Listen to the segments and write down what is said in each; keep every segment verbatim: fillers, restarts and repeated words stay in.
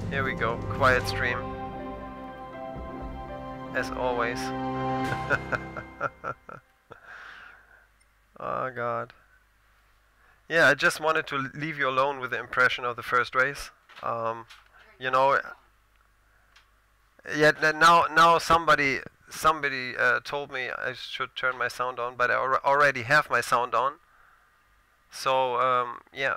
Here we go, quiet stream. As always. Oh god. Yeah, I just wanted to leave you alone with the impression of the first race. Um, you know, yeah. Now, now somebody, somebody uh, told me I should turn my sound on, but I al already have my sound on. So um, yeah.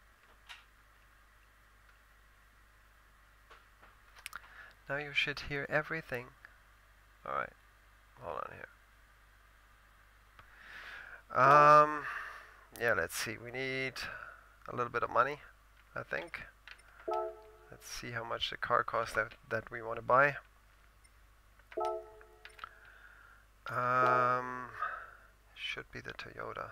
Now you should hear everything. All right, hold on here. Um, yeah. Let's see. We need a little bit of money, I think. Let's see how much the car costs that, that we want to buy. Um, should be the Toyota.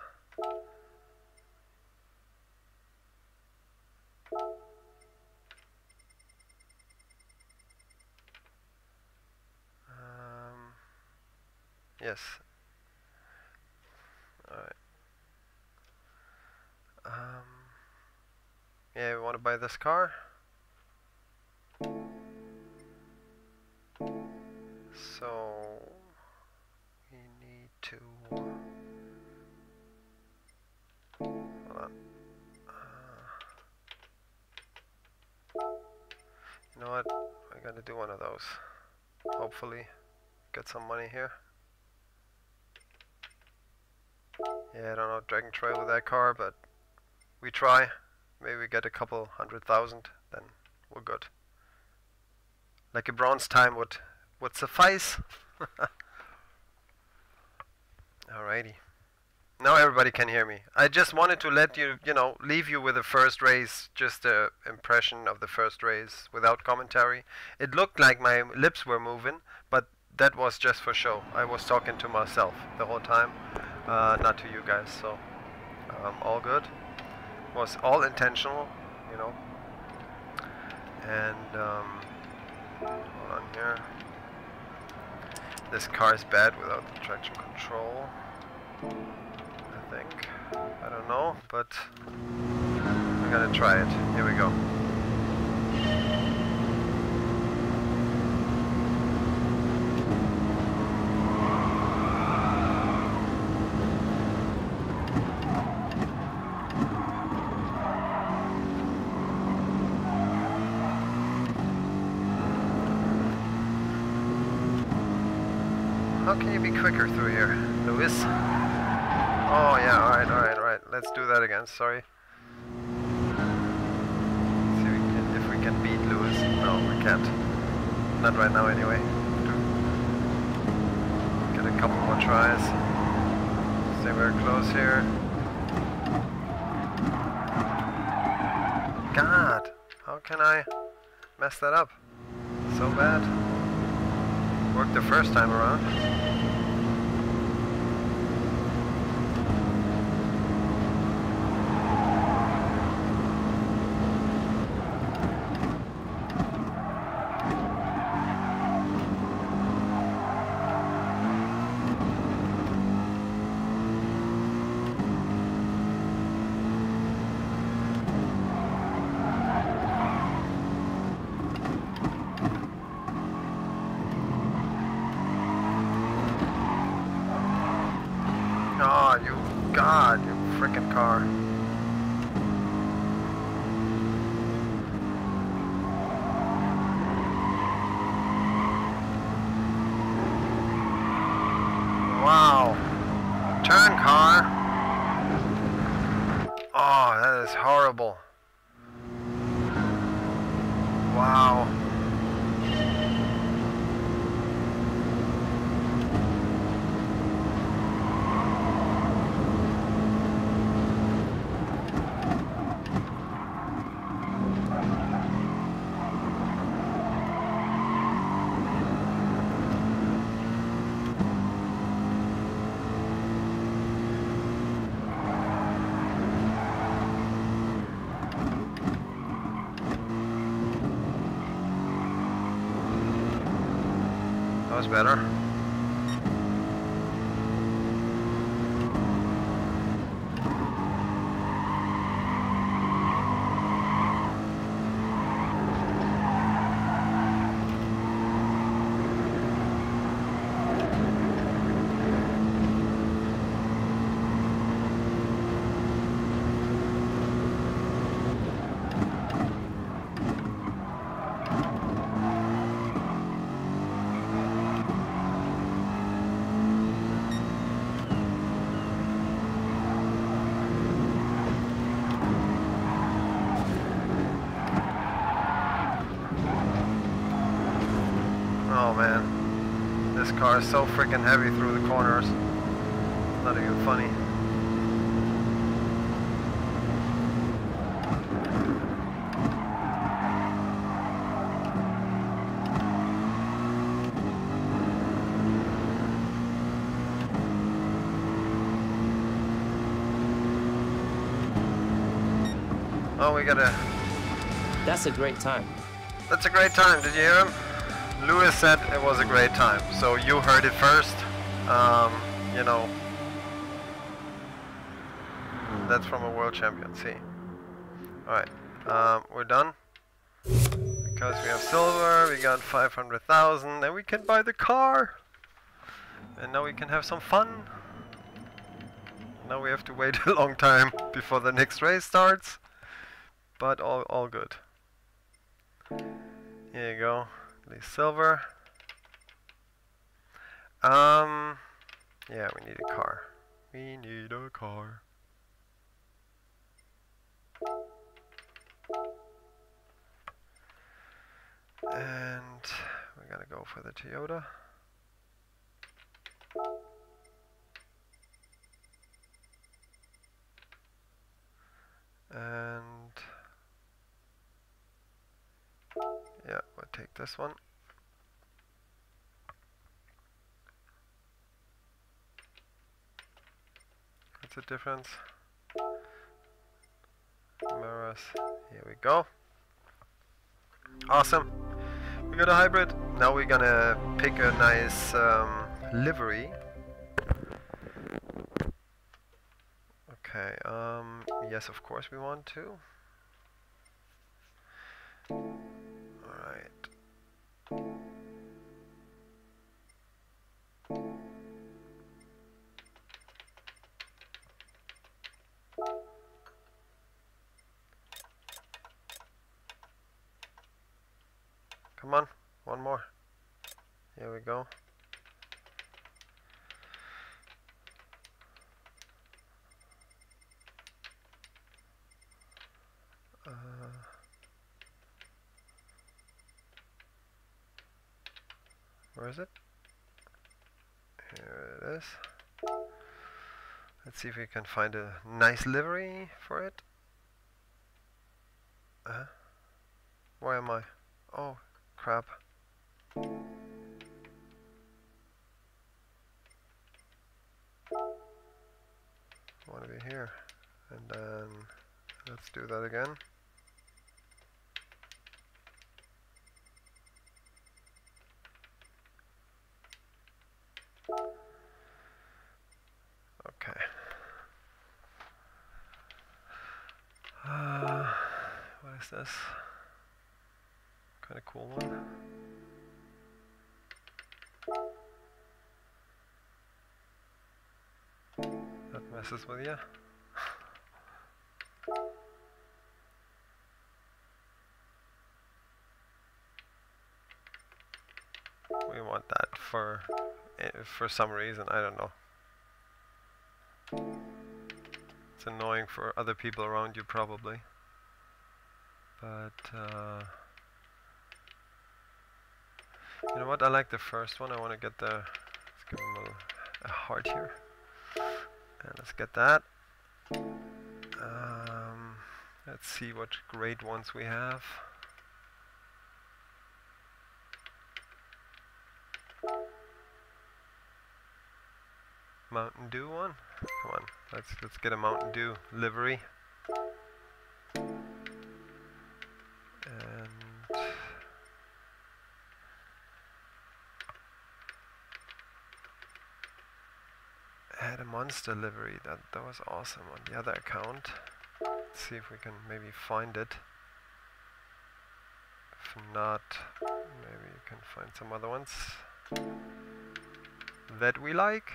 Um, yes. Alright. Um, yeah, we want to buy this car. So we need to hold on. Uh, you know what? We're gonna do one of those. Hopefully, get some money here. Yeah, I don't know Dragon Trail with that car, but we try. Maybe we get a couple hundred thousand, then we're good. Like a bronze time would would suffice. Alrighty. Now everybody can hear me. I just wanted to let you, you know, leave you with the first race, just a impression of the first race without commentary. It looked like my lips were moving, but that was just for show. I was talking to myself the whole time, uh, not to you guys. So um, all good. Was all intentional, you know. And um, hold on here. This car is bad without the traction control, I think. I don't know, but we're gonna try it. Here we go. How can you be quicker through here, Lewis? Oh yeah, alright, alright, alright. Let's do that again, sorry. See if we can, if we can beat Lewis. No, we can't. Not right now anyway. Get a couple more tries. Stay very close here. God! How can I mess that up? So bad. Worked the first time around. Oh, you God, you frickin' car. Wow. Turn, car. Oh, that is horrible. Wow. That was better. car is so freaking heavy through the corners. It's not even funny. Oh, we gotta... That's a great time. That's a great time. Did you hear him? Lewis said it was a great time. So you heard it first. Um, you know, that's from a world champion. See. Alright. Um, we're done. Because we have silver, we got five hundred thousand, and we can buy the car. And now we can have some fun. Now we have to wait a long time before the next race starts. But all, all good. Here you go. At least silver. Um, yeah, we need a car. We need a car. And we're gonna go for the Toyota. And yeah, we'll take this one. What's the difference? Mirrors. Here we go. Awesome. We got a hybrid. Now we're gonna pick a nice um, livery. Okay. Um. Yes, of course we want to. All right. Come on, one more. Here we go. Uh, where is it? Here it is. Let's see if we can find a nice livery for it. Uh, where am I? Oh, crap. I want to be here. And then let's do that again. Okay. Uh, what is this? Kind of cool one. That messes with you. We want that for uh, for some reason, I don't know. It's annoying for other people around you probably. But uh, you know what? I like the first one. I want to get the. Let's give him a, a heart here. And let's get that. Um, let's see what great ones we have. Mountain Dew one. Come on, let's let's get a Mountain Dew livery. And had a monster livery. That that was awesome on the other account. Let's see if we can maybe find it. If not, maybe you can find some other ones that we like.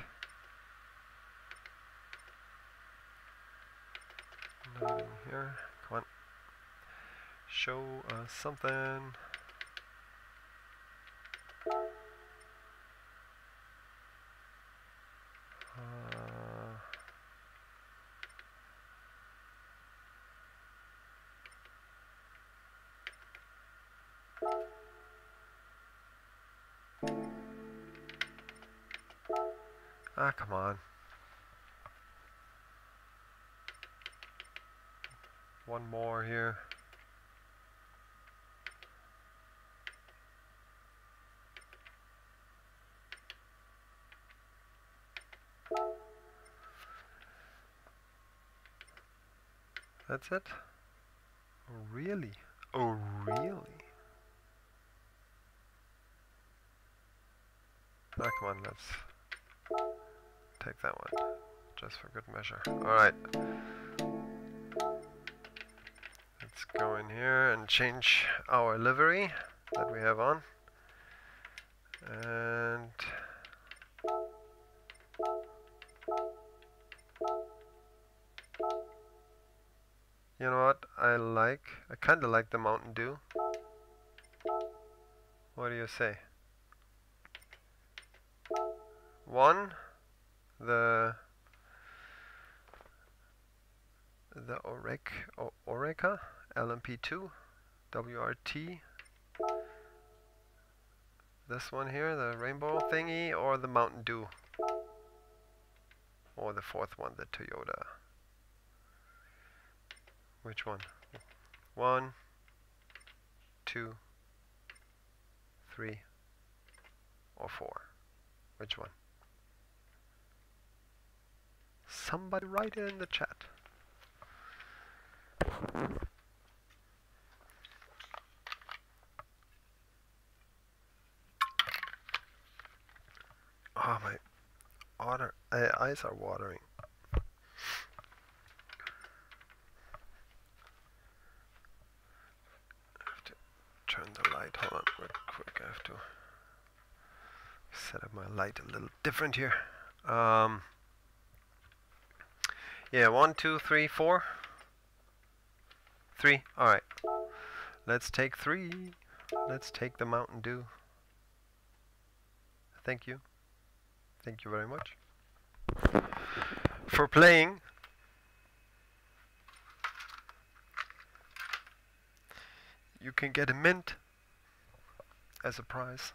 Nothing here. Come on. Show us something. Uh, Ah, come on. One more here. That's it? Oh, really? Oh, really? Ah, come on, let's take that one. Just for good measure. Alright. Let's go in here and change our livery that we have on. And you know what? I like, I kinda like the Mountain Dew. What do you say? One, the the Orec, o Oreca L M P two W R T. This one here, the rainbow thingy, or the Mountain Dew, or the fourth one, the Toyota. Which one? One, two, three, or four? Which one? Somebody write it in the chat. Oh, my water, uh, eyes are watering. I have to turn the light. Hold on, real quick. I have to set up my light a little different here. Um, yeah, one, two, three, four. Three. All right. Let's take three. Let's take the Mountain Dew. Thank you. Thank you very much for playing. You can get a mint as a prize.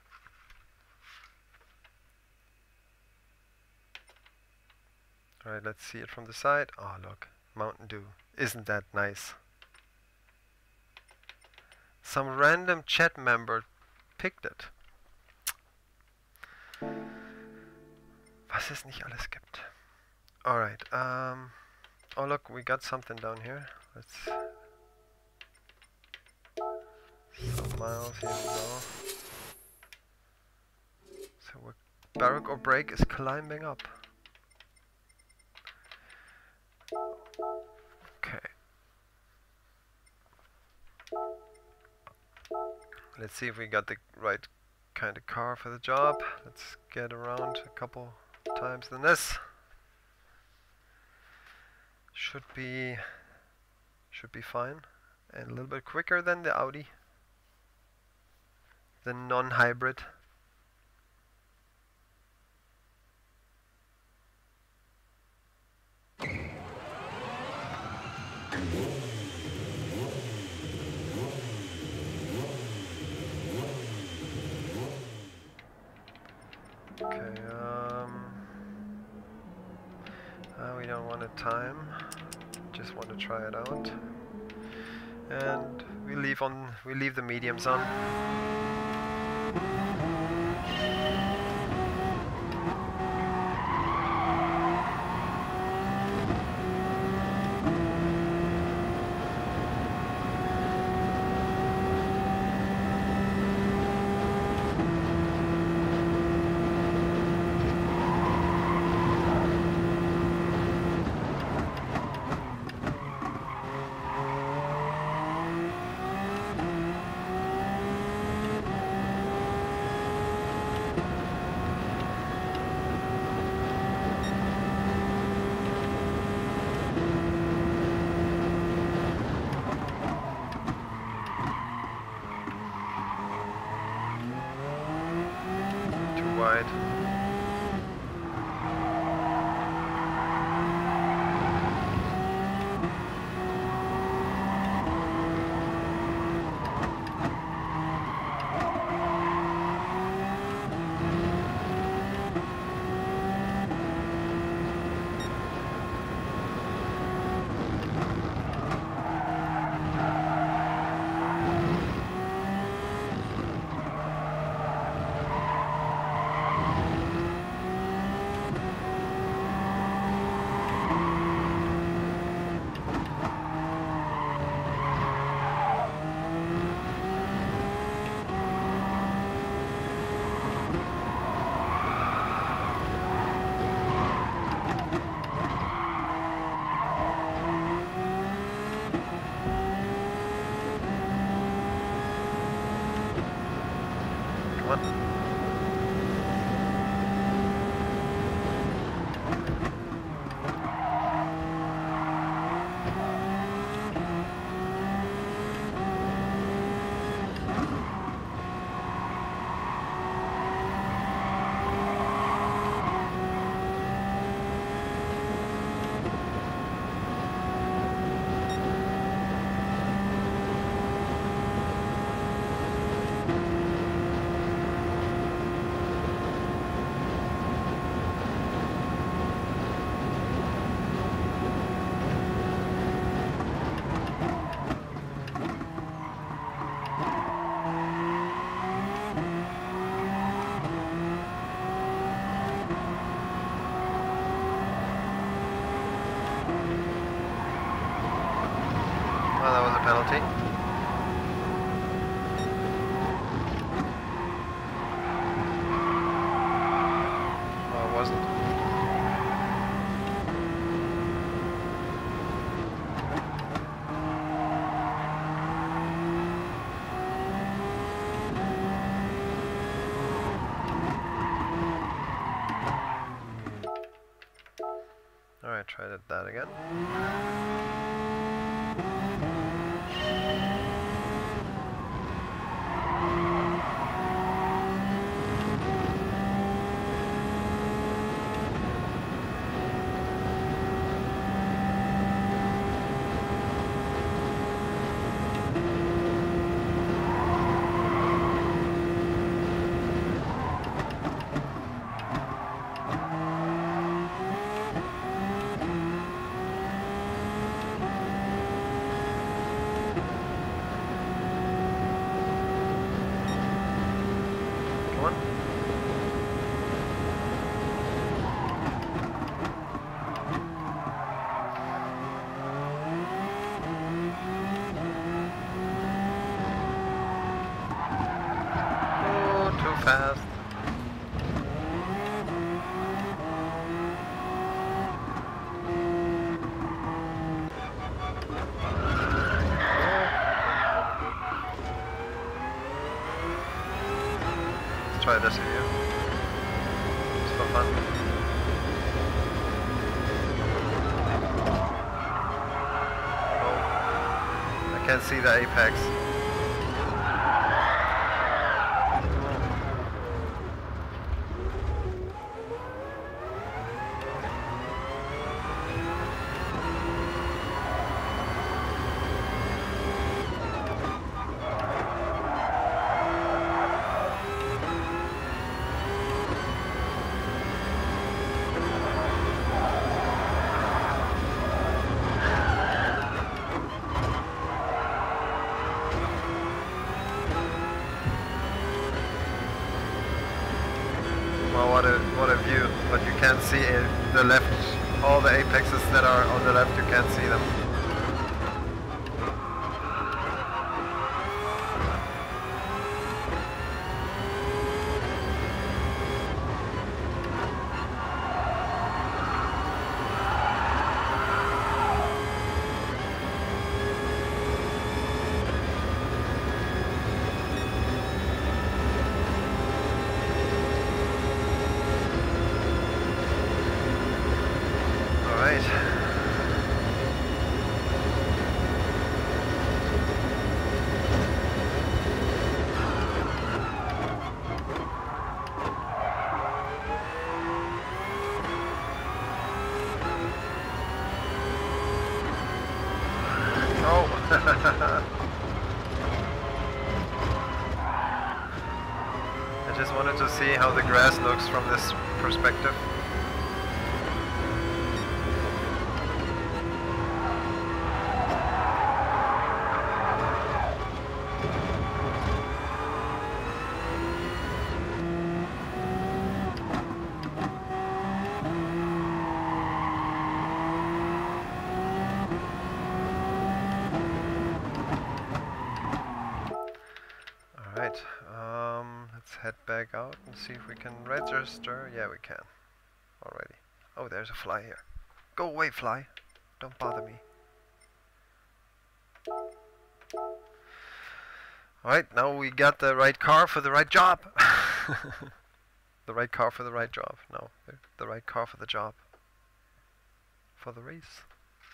Alright, let's see it from the side. Oh, look. Mountain Dew. Isn't that nice? Some random chat member picked it. Was es nicht alles gibt. Alright, um... oh look, we got something down here. Let's... some miles, here we go. So we're... Barrack Obreak is climbing up. Okay. Let's see if we got the right kind of car for the job. Let's get around a couple times than this. Should be should be fine, and a little bit quicker than the Audi, the non-hybrid. Okay, um, uh, we don't want a time, just want to try it out, and we leave on, we leave the mediums on. Wide. Come on. Well, that was a penalty. Well, it wasn't. Alright, try that, that again. Come on. Oh, too fast. Let's try this here. Just for fun. Oh, I can't see the apex. Well, what a what a view! But you can't see it, the left, all the apexes that are on the left. You can't see them. All right. Oh. I just wanted to see how the grass looks from this perspective. Alright, um, let's head back out and see if we can register. Yeah, we can. Already. Oh, there's a fly here. Go away, fly. Don't bother me. Alright, now we got the right car for the right job. The right car for the right job. No, the, the right car for the job. For the race.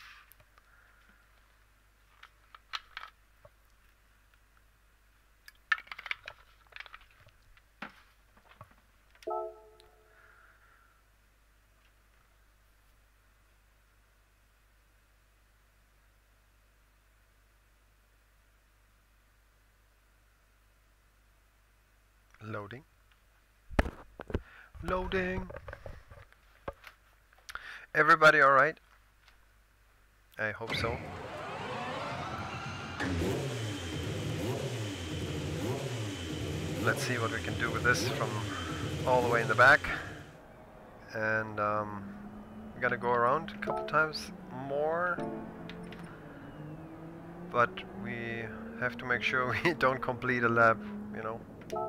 Loading. Loading. Everybody all right? I hope so. Let's see what we can do with this from all the way in the back. And um, we're gonna go around a couple times more. But we have to make sure we don't complete a lap, you know.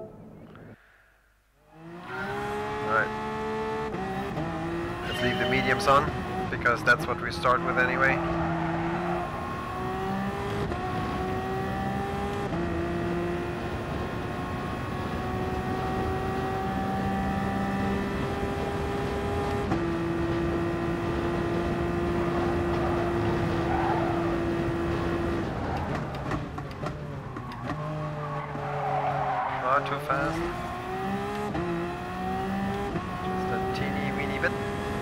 Alright. Let's leave the mediums on, because that's what we start with anyway. Not too fast. Just a teeny weeny bit.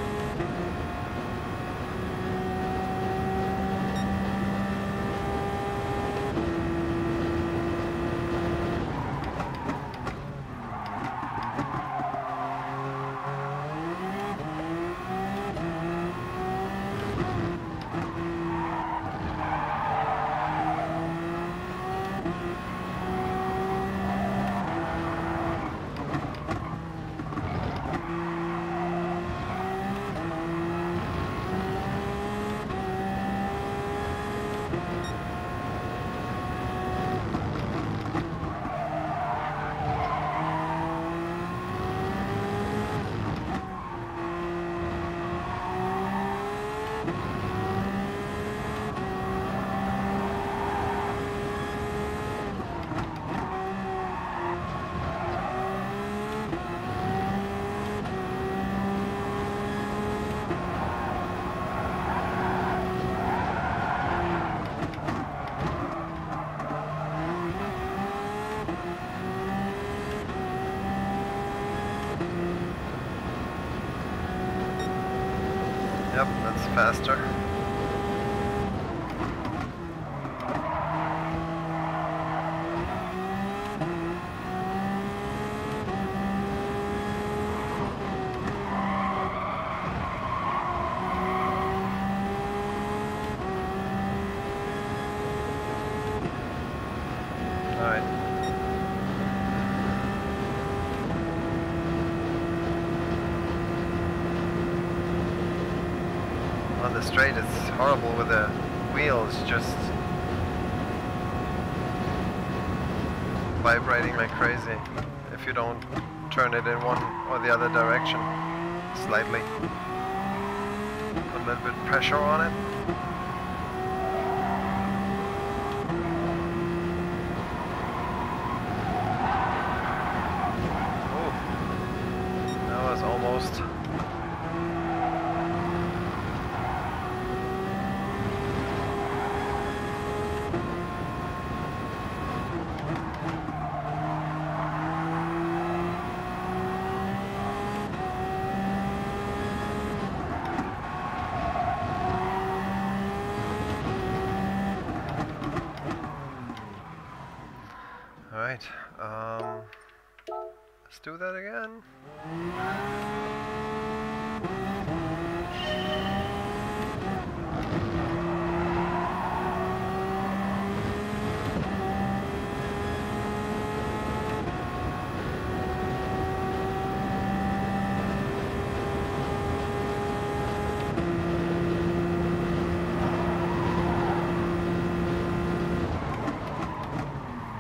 Yep, that's faster. Alright. On the straight it's horrible with the wheels just vibrating like crazy if you don't turn it in one or the other direction slightly. Put a little bit of pressure on it. Oh, that was almost. Alright, um, let's do that again.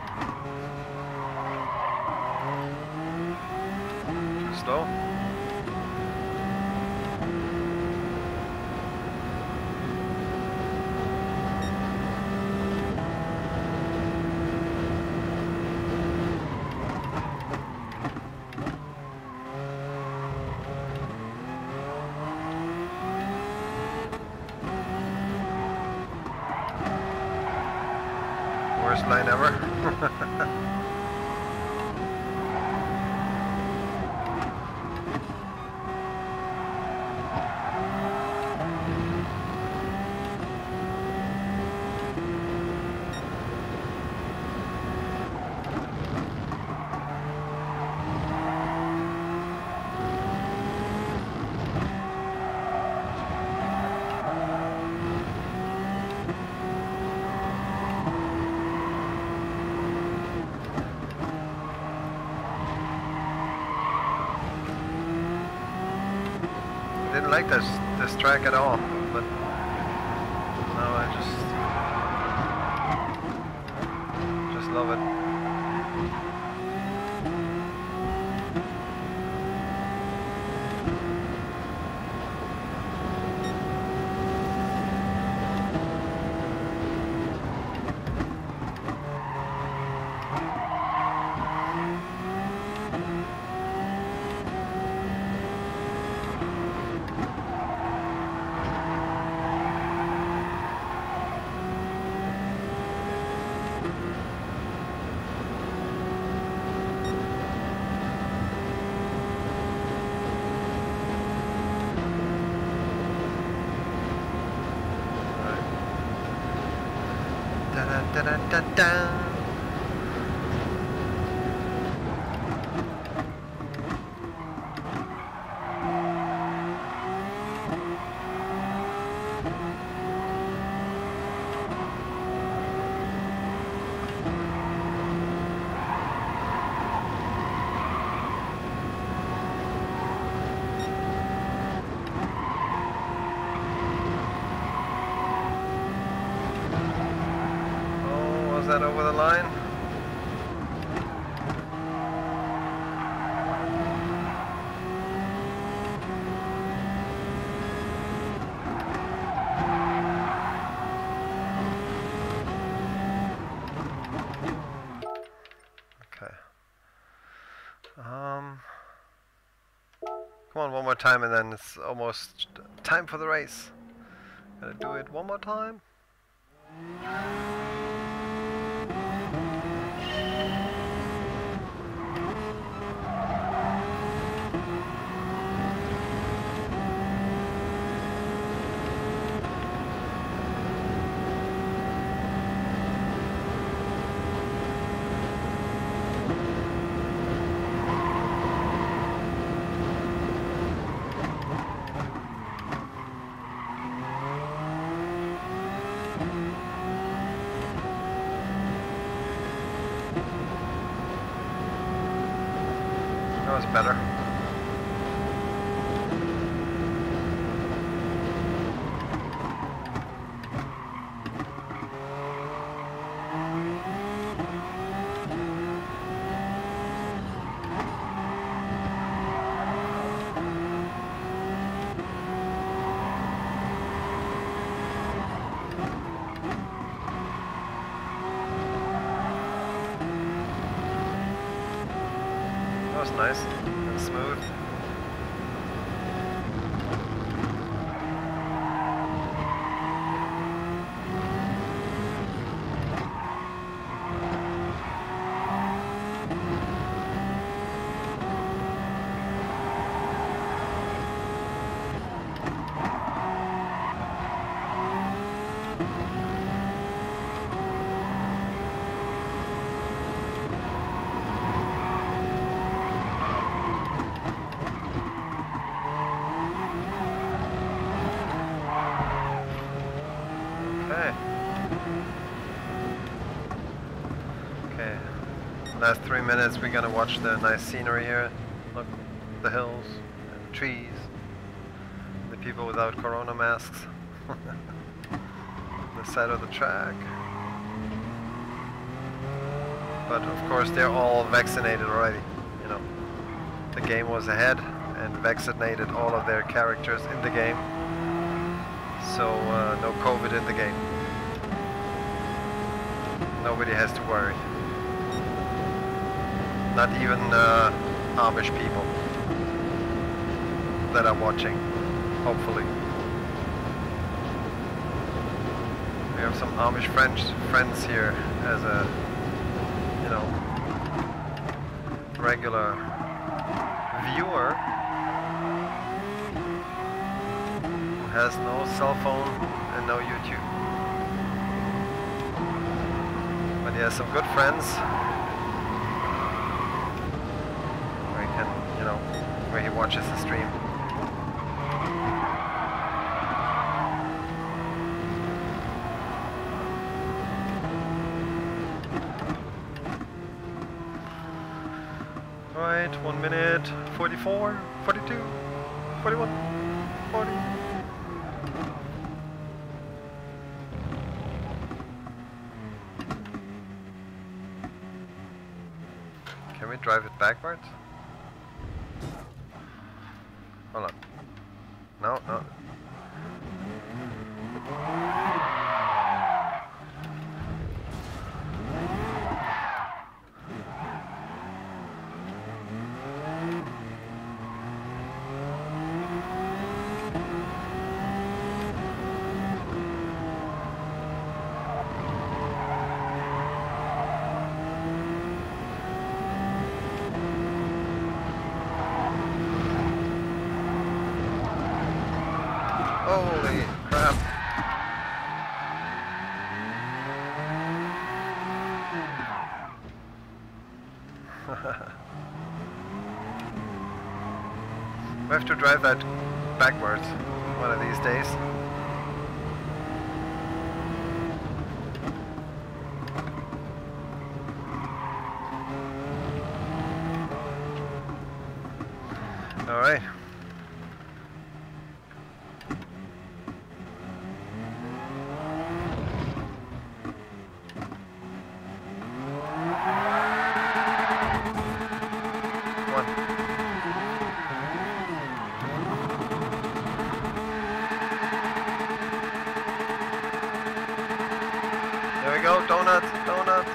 Slow. Worst line ever. Didn't like this this track at all, but now I just just love it. Da da da da da da. Was that over the line? Okay. Um, come on, one more time and then it's almost time for the race. Gotta do it one more time. That was better. That was nice and smooth. Okay, last three minutes we're gonna watch the nice scenery here. Look, the hills and trees, the people without corona masks on the side of the track. But of course they're all vaccinated already, you know. The game was ahead and vaccinated all of their characters in the game. So uh, no COVID in the game. Nobody has to worry. Not even uh, Amish people that are watching, hopefully. We have some Amish French friends here as a, you know, regular viewer who has no cell phone and no YouTube. But he has some good friends where he can, you know, where he watches the stream. Alright, one minute, forty-four, forty-two, forty-one, forty. Can we drive it backwards? Hold on. No, no. Holy crap. We have to drive that backwards one of these days. All right. There we go, donut, donut.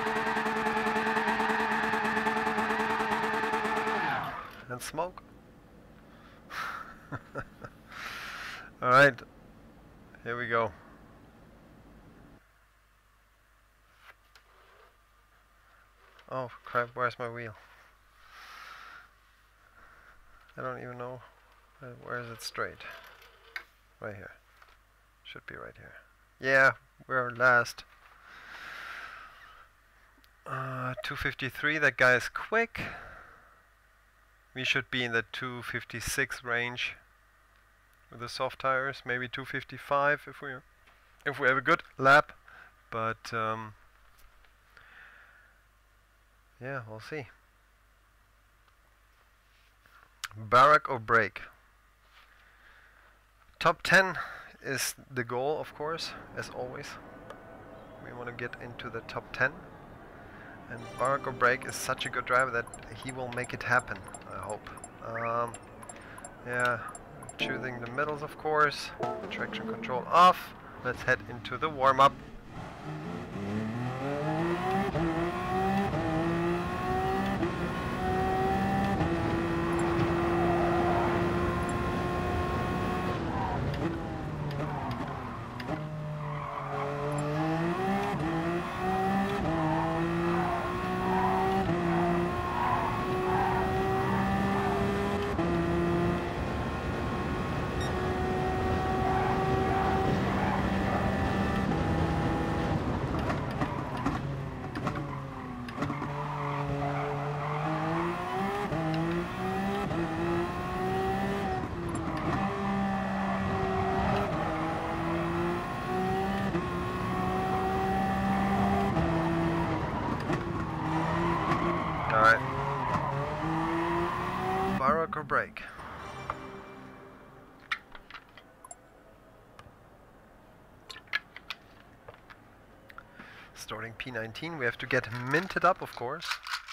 And smoke. Alright, here we go. Oh crap, where's my wheel? I don't even know. Uh, where is it straight? Right here. Should be right here. Yeah, we're last. Uh, two fifty-three, that guy is quick. We should be in the two fifty-six range with the soft tires, maybe two fifty-five if we if we have a good lap, but um, yeah, we'll see. Barrack or break. Top ten is the goal, of course, as always. We want to get into the top ten. And Barrack or break is such a good driver that he will make it happen, I hope. Um, yeah, choosing the middles, of course. Traction control off. Let's head into the warm-up. Alright. Barrack or break. Starting P nineteen, we have to get minted up, of course.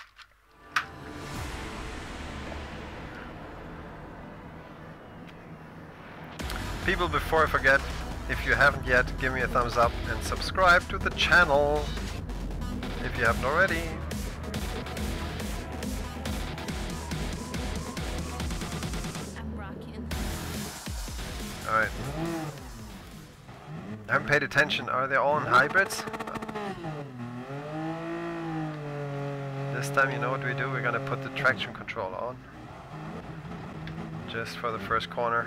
People, before I forget, if you haven't yet, give me a thumbs up and subscribe to the channel if you haven't already. I'm rocking. Alright. I haven't paid attention. Are they all in hybrids? This time, you know what we do? We're gonna put the traction control on. Just for the first corner.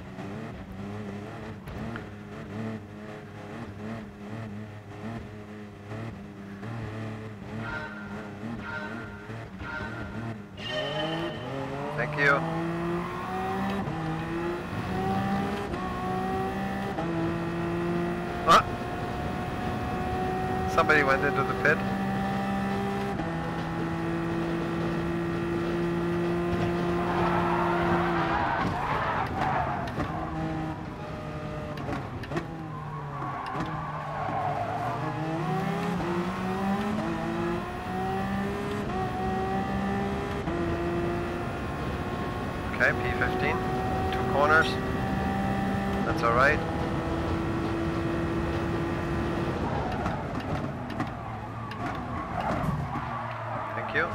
Thank you. Ah! Somebody went into the pit. Okay, P fifteen, two corners, that's alright. Thank you.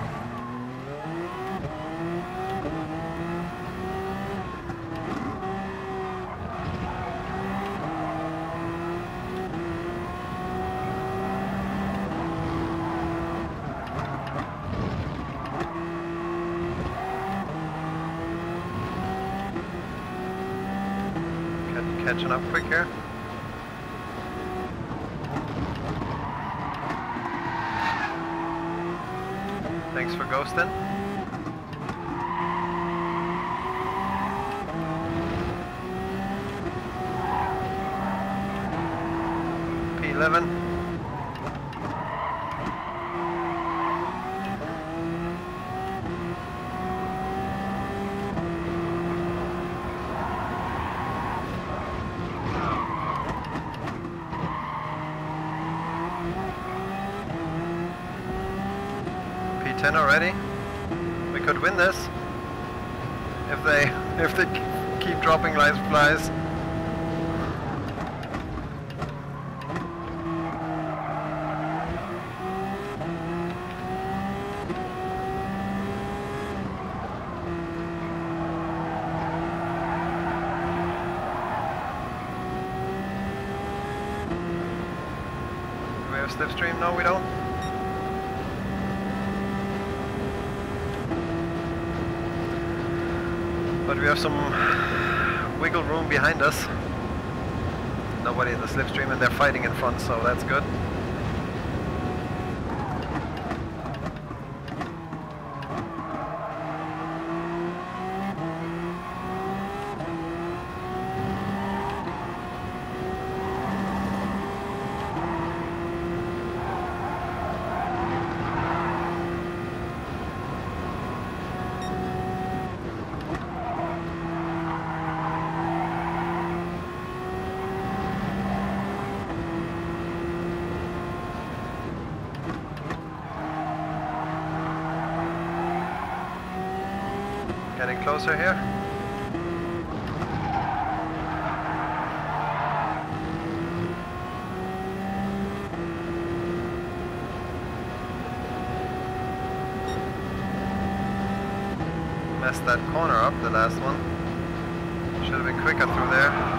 Catching up quick here. Thanks for ghosting. P eleven. ten already. We could win this if they if they keep dropping like flies. Do we have slipstream? No, we don't. But we have some wiggle room behind us. Nobody in the slipstream, and they're fighting in front, so that's good. Getting closer here. Messed that corner up, the last one. Should have been quicker through there.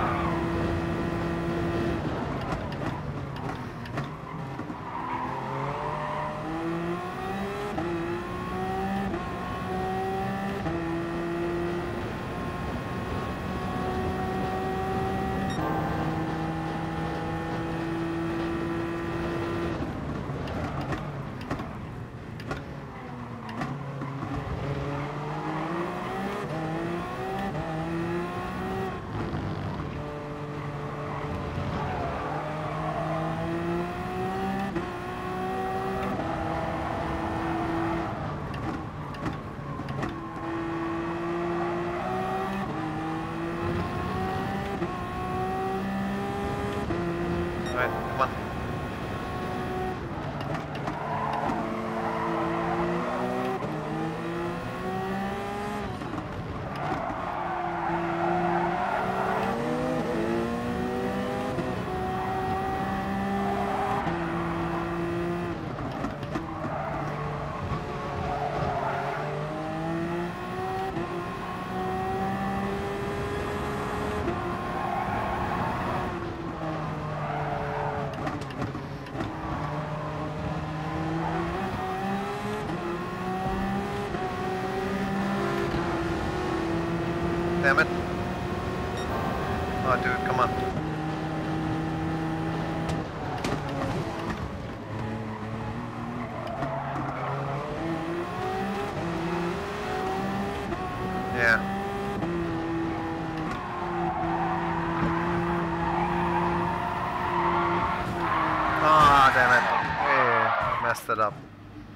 Damn it. Oh, dude, come on. Yeah. Ah, oh, damn it. Yeah, messed it up.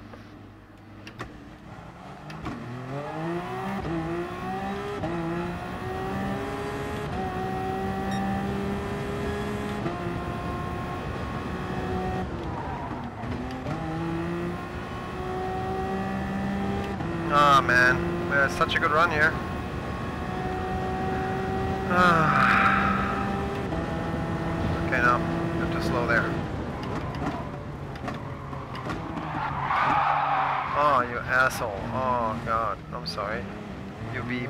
Oh man, we had such a good run here. Okay, now, good to slow there. Oh, you asshole. Oh god, I'm sorry. You beep.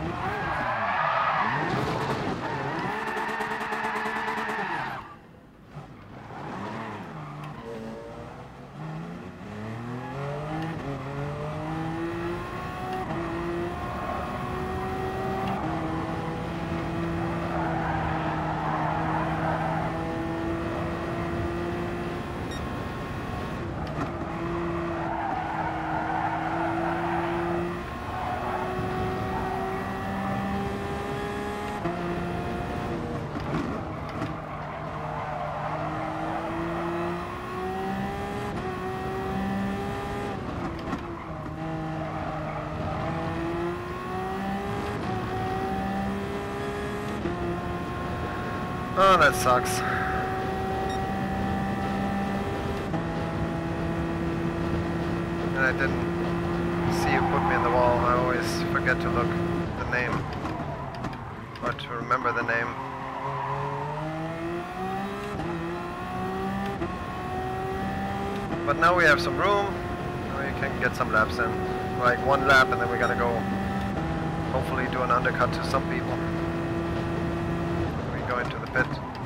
Oh, that sucks. And I didn't see you put me in the wall. I always forget to look at the name. Or to remember the name. But now we have some room. We can get some laps in. Like one lap and then we're gonna go hopefully do an undercut to some people. We go into the pit.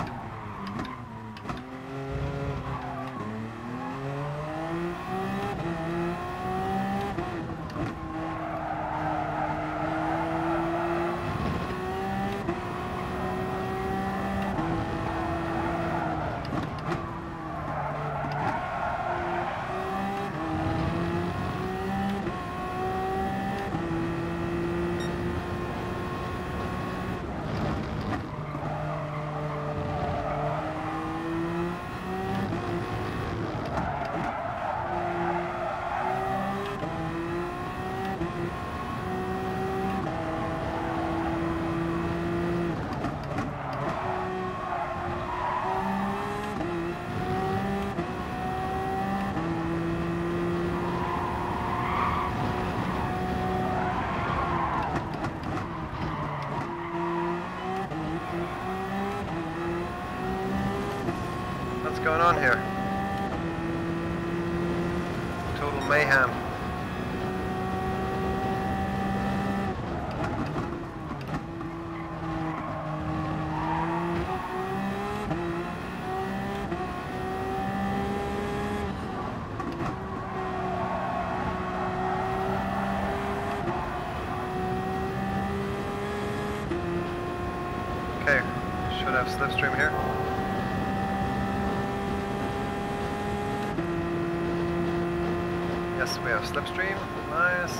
What's going on here? Total mayhem. Okay, should have slipstream here. Yes, we have slipstream. Nice.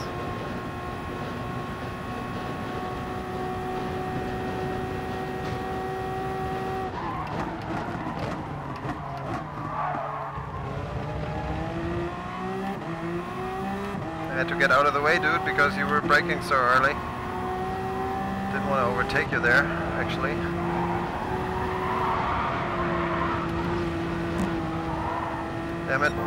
I had to get out of the way, dude, because you were braking so early. Didn't want to overtake you there, actually. Damn it.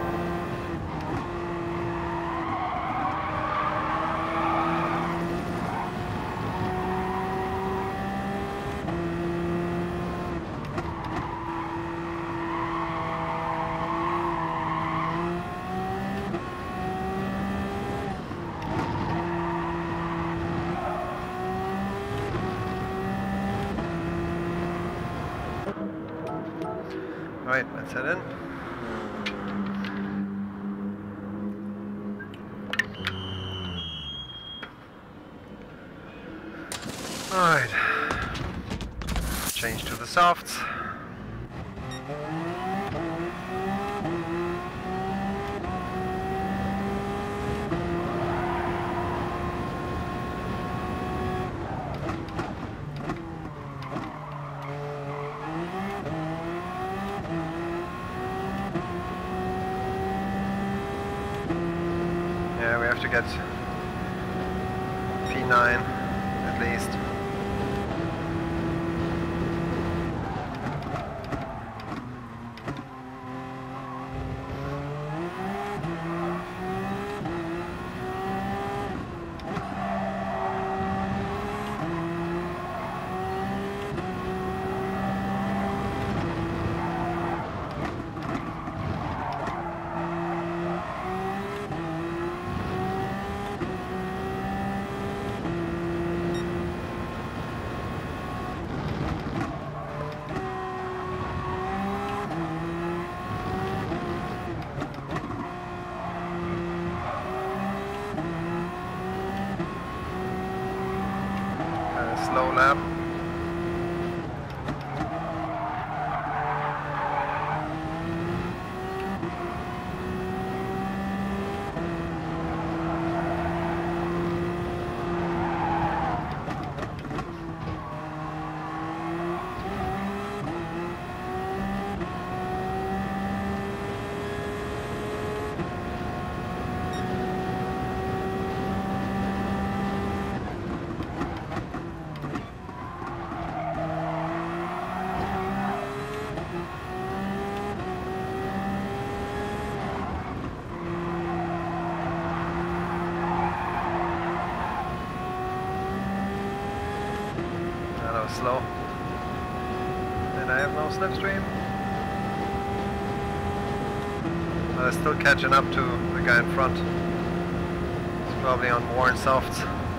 Alright, let's head in. Alright. Change to the softs. Yeah, we have to get P nine at least. Slow lap. Slow. And I have no slipstream. But I'm still catching up to the guy in front. He's probably on worn softs.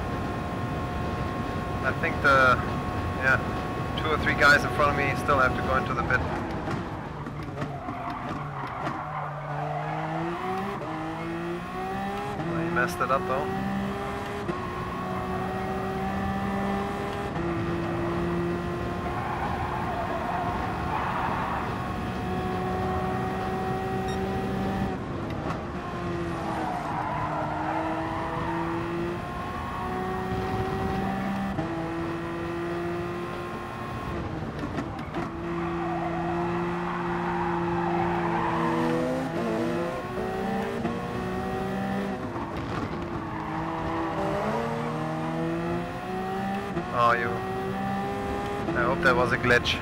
I think the, yeah, two or three guys in front of me still have to go into the pit. Well, he messed it up though. Oh, you. I hope that was a glitch.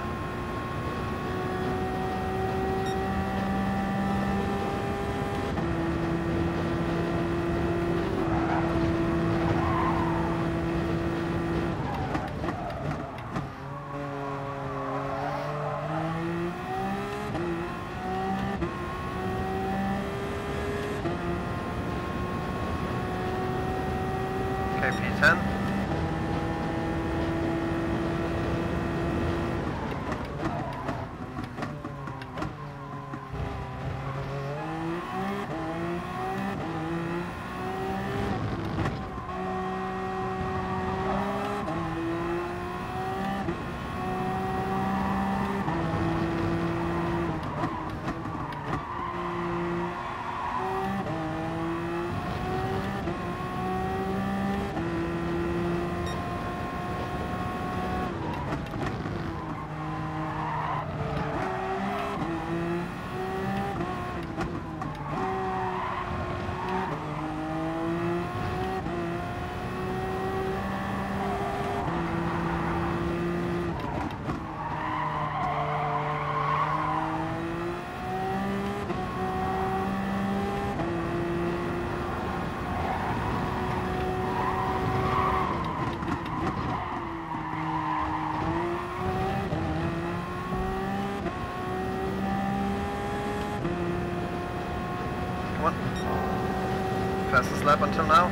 Okay, P ten. Come on. Fastest lap until now.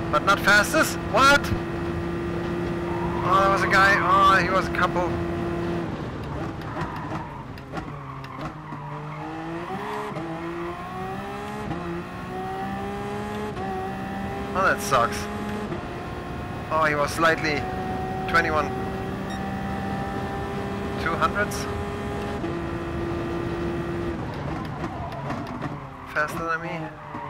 But not fastest? What? Oh, there was a guy. Oh, he was a couple. Oh, that sucks. Oh, he was slightly twenty-one two hundredths faster than me.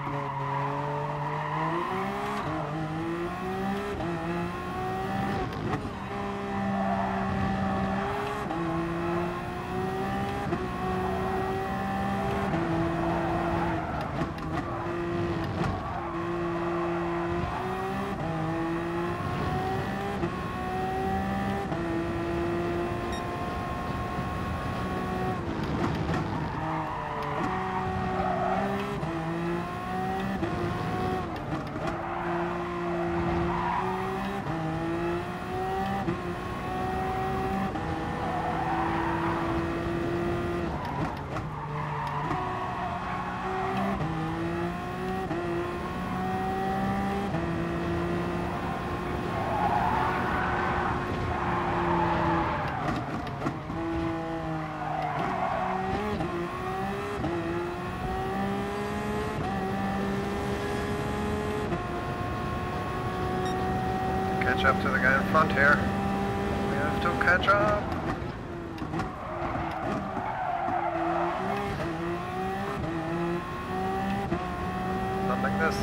Catch up to the guy in front here. We have to catch up. Not like this.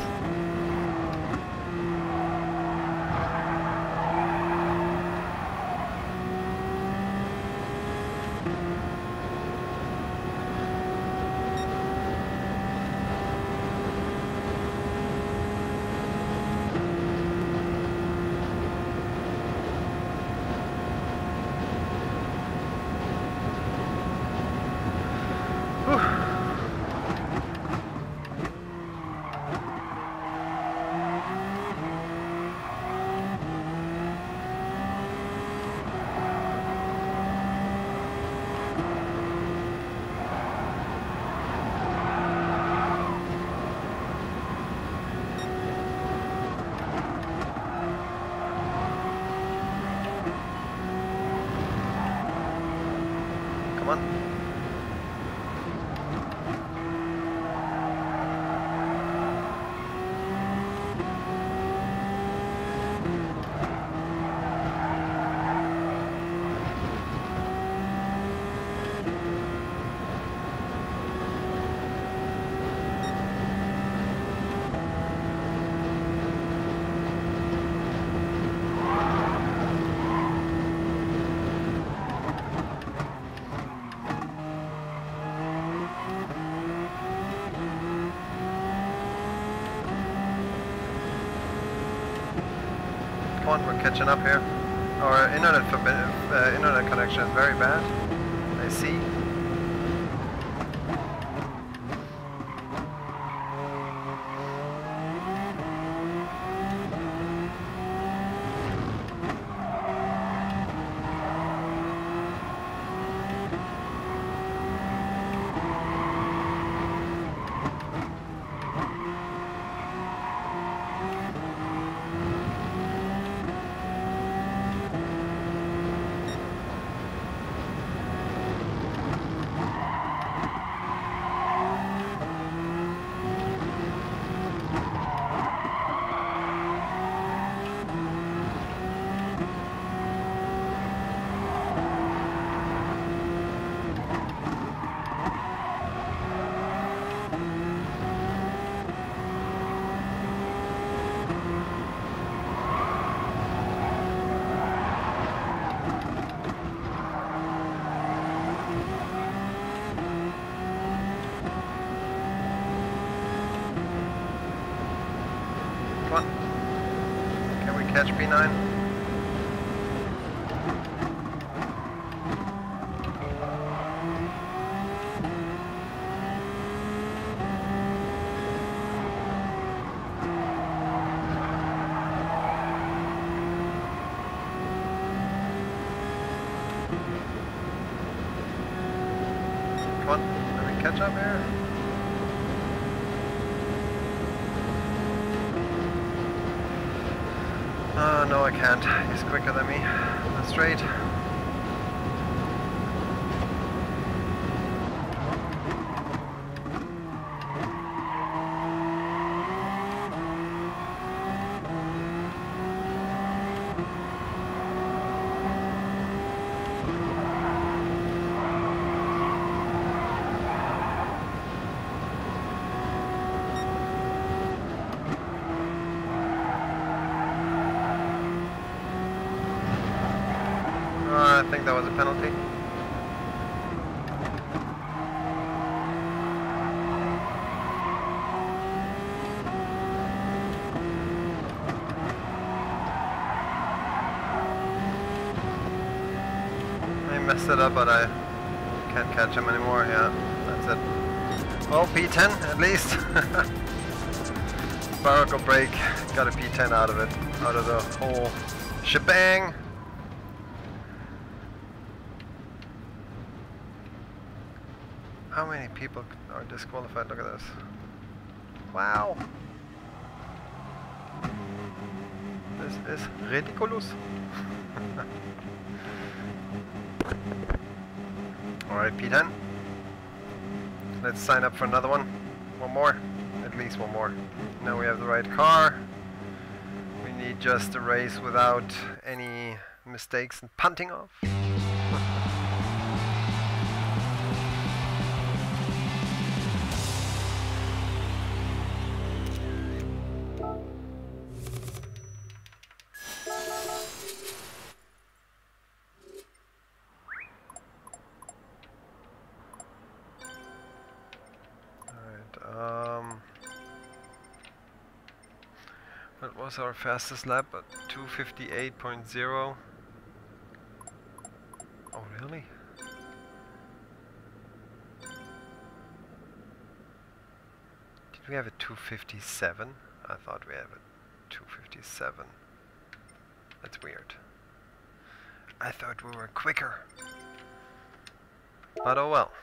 Come on. Come on, we're catching up here. Our internet uh, internet connection is very bad. I see. Come on. Can we catch B nine? Come on, let me catch up here. Oh, no, I can't. He's quicker than me. That's straight. I think that was a penalty. I messed it up, but I can't catch him anymore. Yeah, that's it. Well, P ten at least. Barracle break. Got a P ten out of it, out of the whole shebang. How many people are disqualified? Look at this. Wow. This is ridiculous. Alright, P ten. Let's sign up for another one. One more. At least one more. Now we have the right car. We need just a race without any mistakes and punting off. Um, what was our fastest lap? At two fifty-eight point zero. Oh, really? Did we have a two fifty-seven? I thought we had a two fifty-seven. That's weird. I thought we were quicker. But oh well.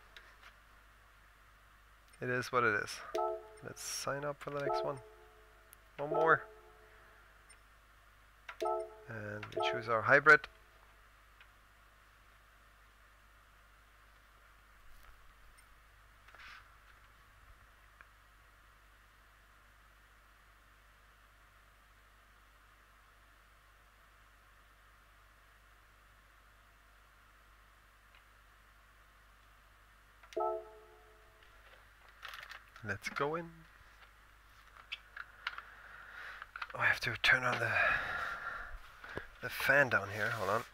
It is what it is. Let's sign up for the next one. One more. And we choose our hybrid. Let's go in. Oh, I have to turn on the the fan down here. Hold on.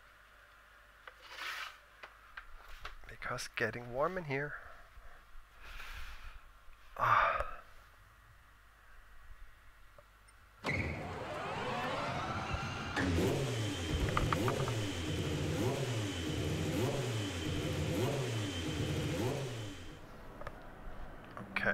Because getting warm in here. Ah. Okay.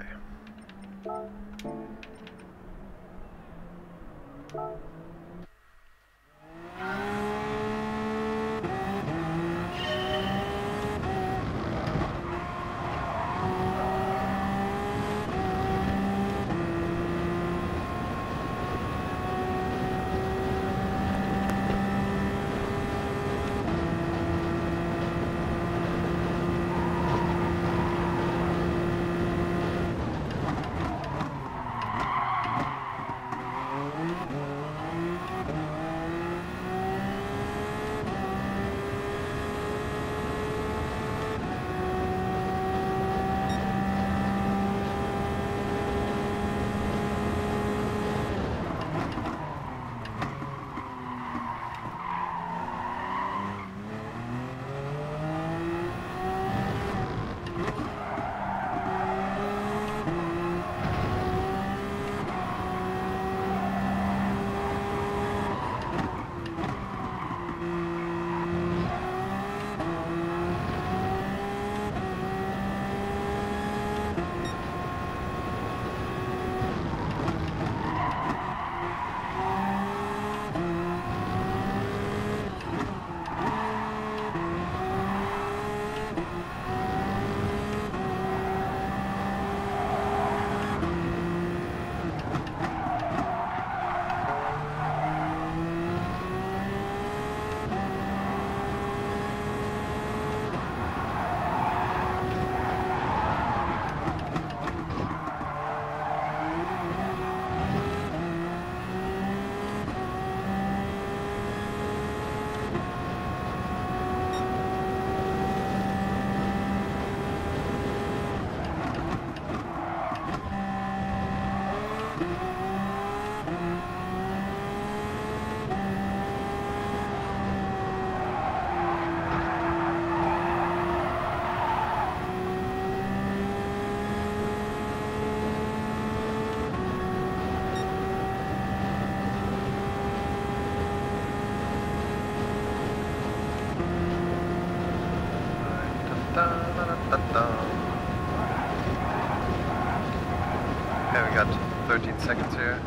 thirteen seconds here.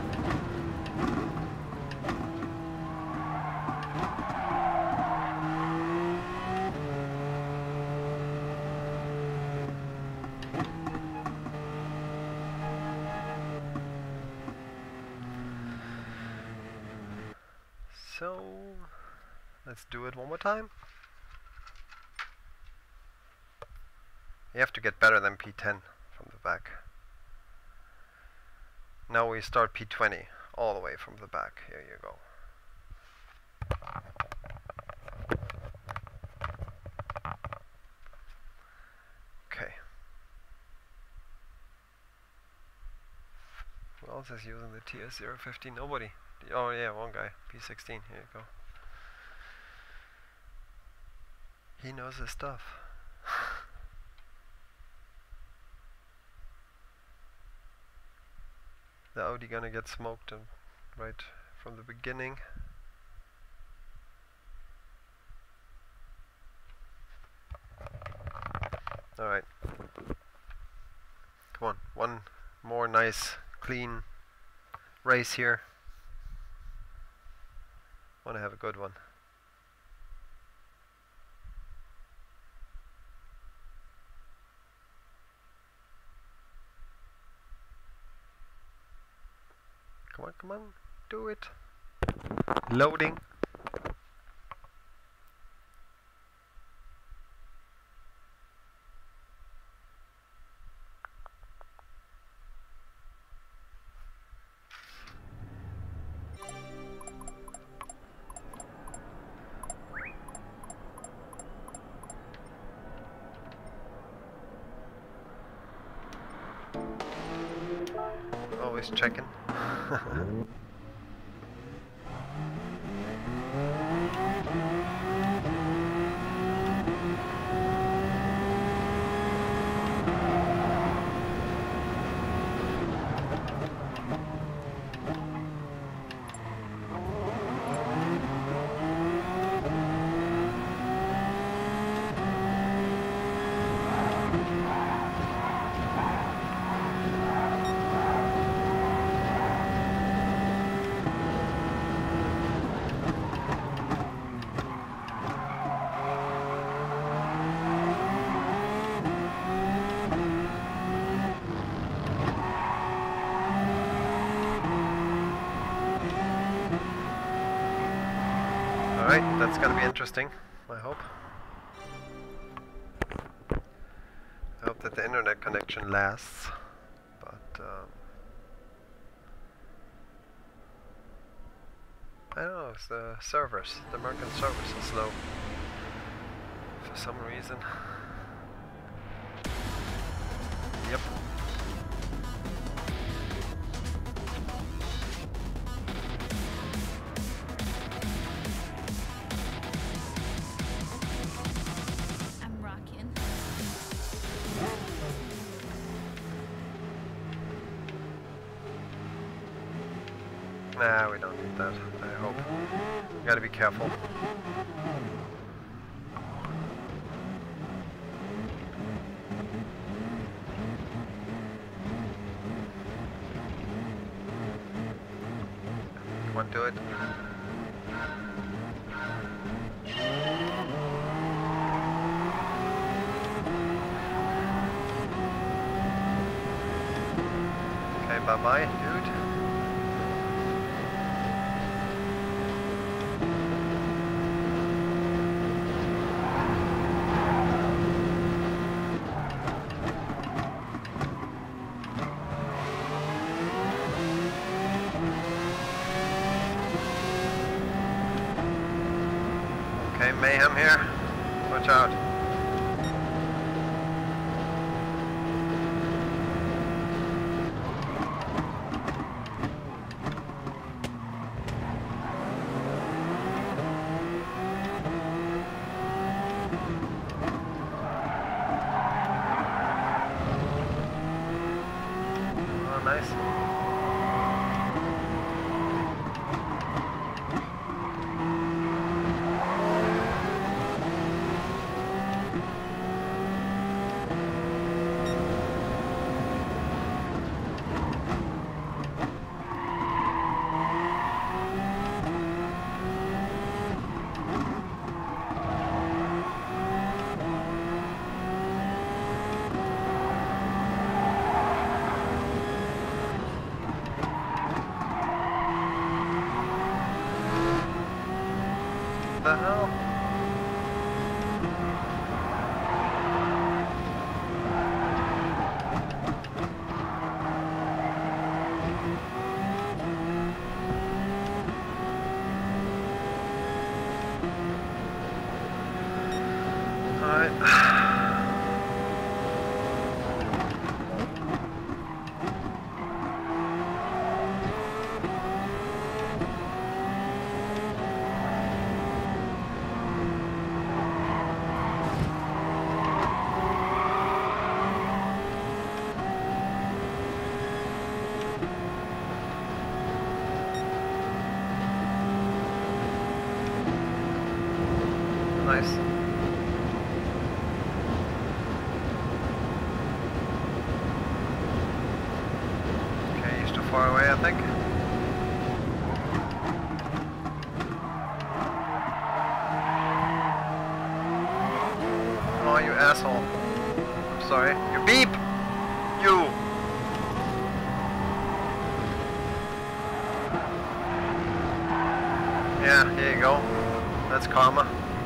So, let's do it one more time. You have to get better than P ten from the back. Now we start P twenty all the way from the back. Here you go. Okay. Who else is using the T S zero fifteen? Nobody. Oh yeah, one guy. P sixteen. Here you go. He knows his stuff. The Audi gonna get smoked and right from the beginning. Alright. Come on, one more nice, clean race here. Wanna have a good one. Come on, come on, do it. Loading. Always checking. Alright, that's gonna be interesting, I hope. I hope that the internet connection lasts, but um, I don't know, it's the servers, the American servers are slow for some reason. Yep. Nah, we don't need that, I hope. You gotta be careful. Come on, do it. Okay, bye-bye, dude. Okay, mayhem here. Watch out. Oh, nice. the hell? Alright. Nice. Okay, he's too far away, I think. Oh, you asshole. I'm sorry. You beep! You! Yeah, here you go. That's karma.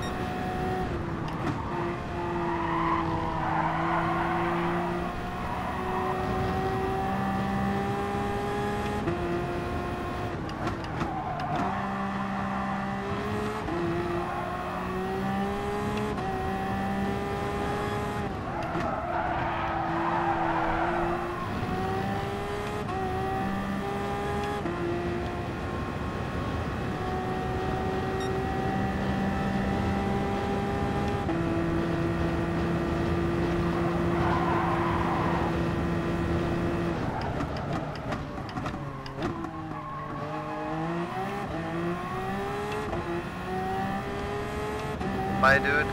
Bye, dude.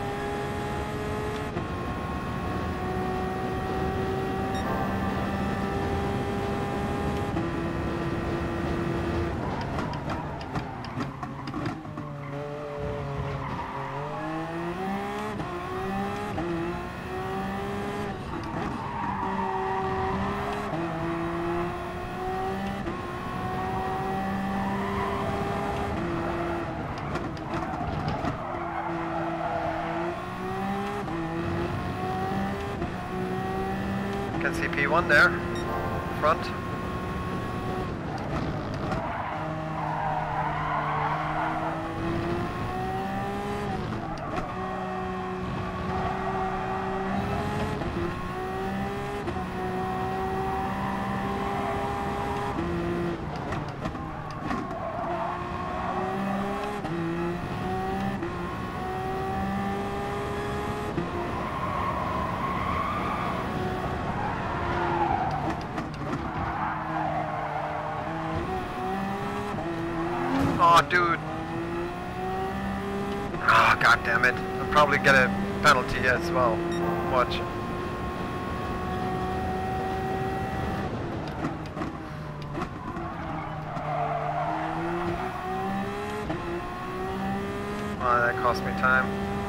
Can see P one there, front. Oh, dude. Oh, god damn it. I'll probably get a penalty as well. Watch. Oh, that cost me time.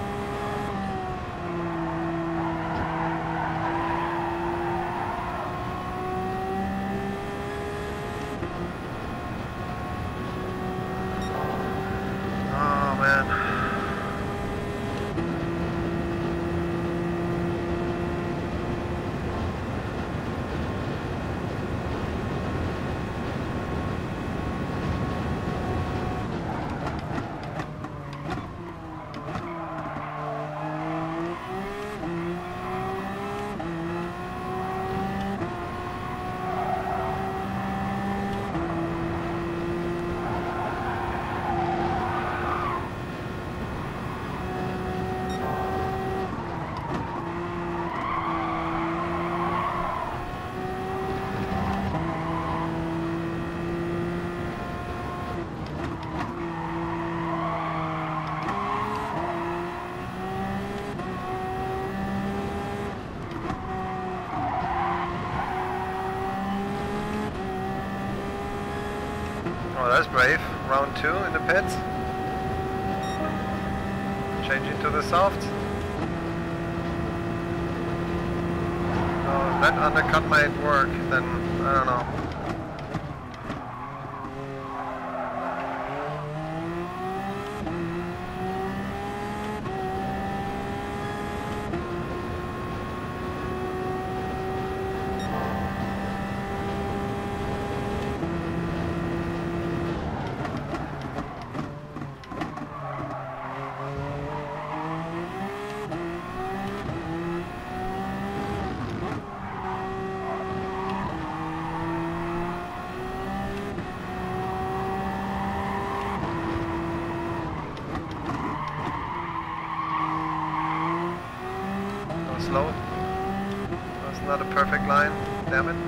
Oh, that's brave. Round two in the pits. Changing to the soft. Oh, that undercut might work, then I don't know. slow. That's not a perfect line. Damn it.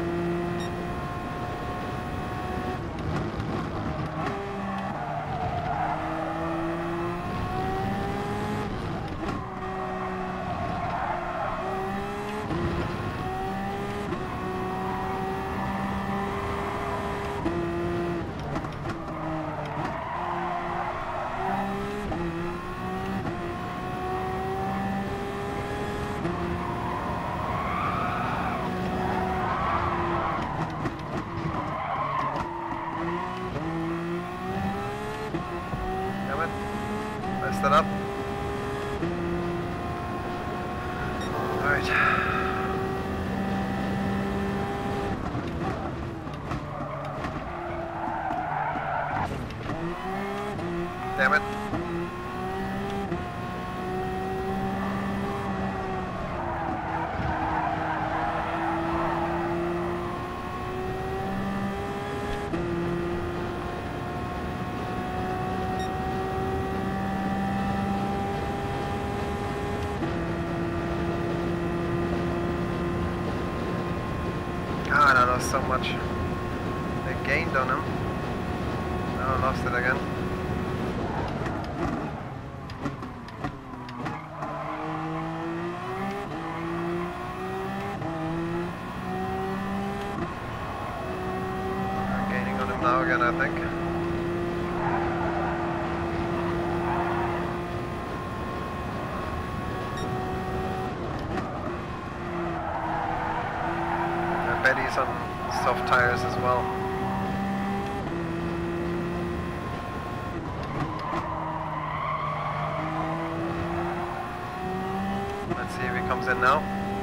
Messed it up. Alright. Damn it. God, I lost so much. I gained on him. Now I lost it again. I'm gaining on him now again, I think. I bet he's on soft tires as well. Let's see if he comes in now.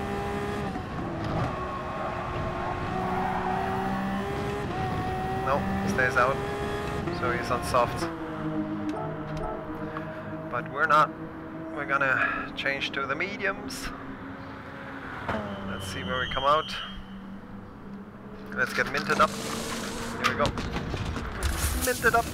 No, he stays out. So he's on soft. But we're not. We're gonna change to the mediums. Let's see where we come out. Let's get minted up. Here we go. Minted up.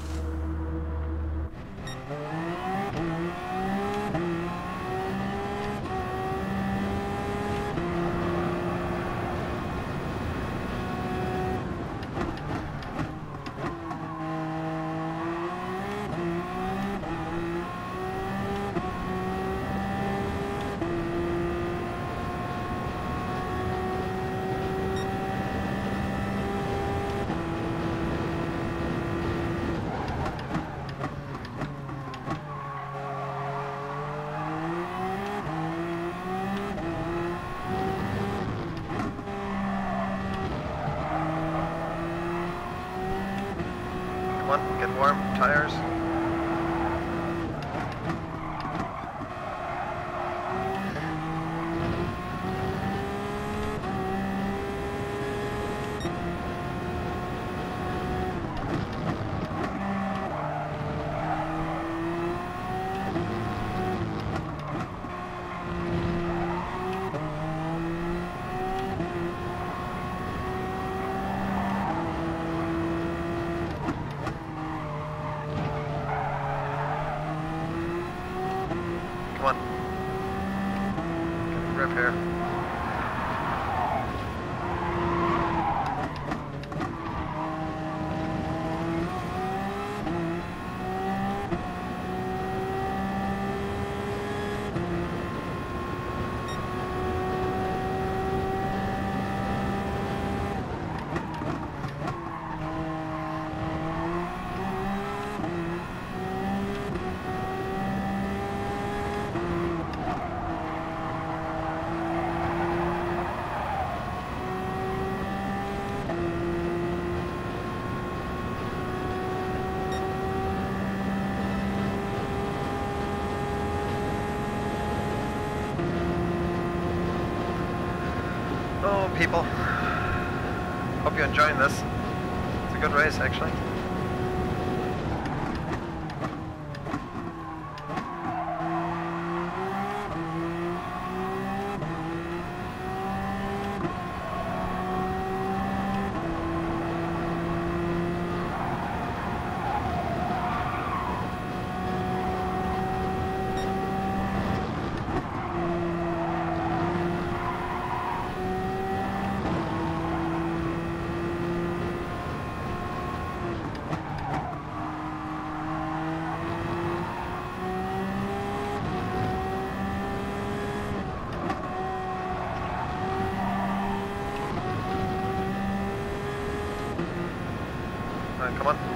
Come on, get warm, tires. Come on. Get a grip here. Oh, people. Hope you're enjoying this. It's a good race, actually. Come on.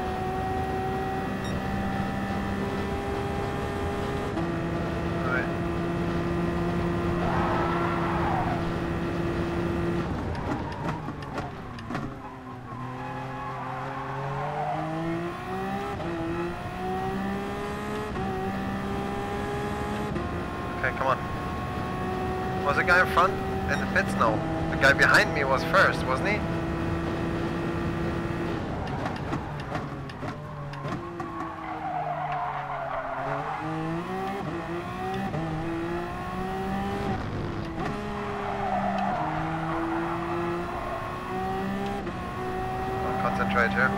Alright. Okay, come on. Was the guy in front in the pits? No. The guy behind me was first, wasn't he? I'll concentrate here.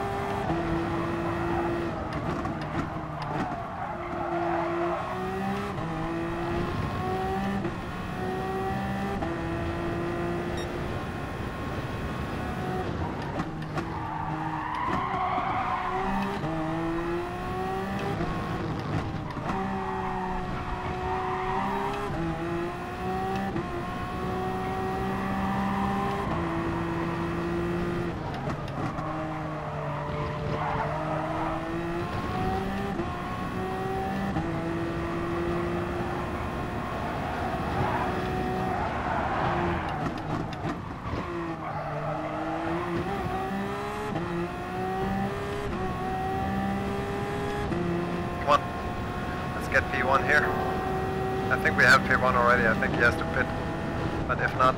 Come on, let's get P one here. I think we have P one already. I think he has to pit, but if not,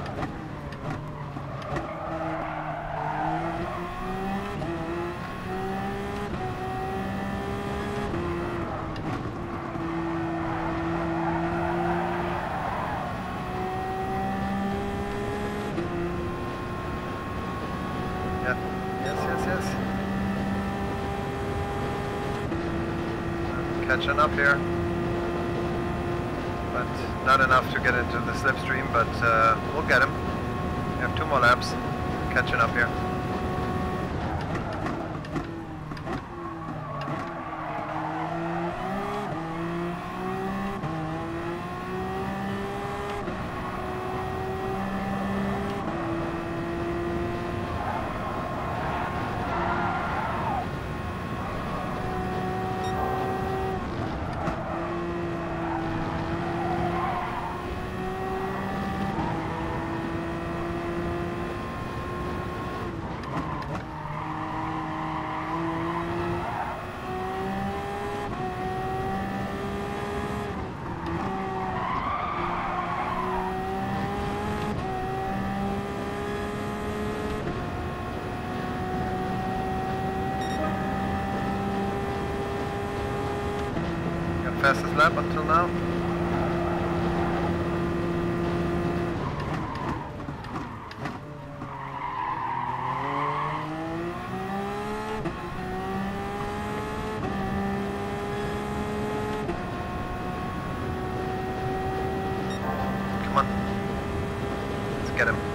yeah, yes, yes, yes. Catching up here, but not enough to get into the slipstream, but uh, we'll get him. We have two more laps. Catching up here. Fastest lap until now. Come on. Let's get him.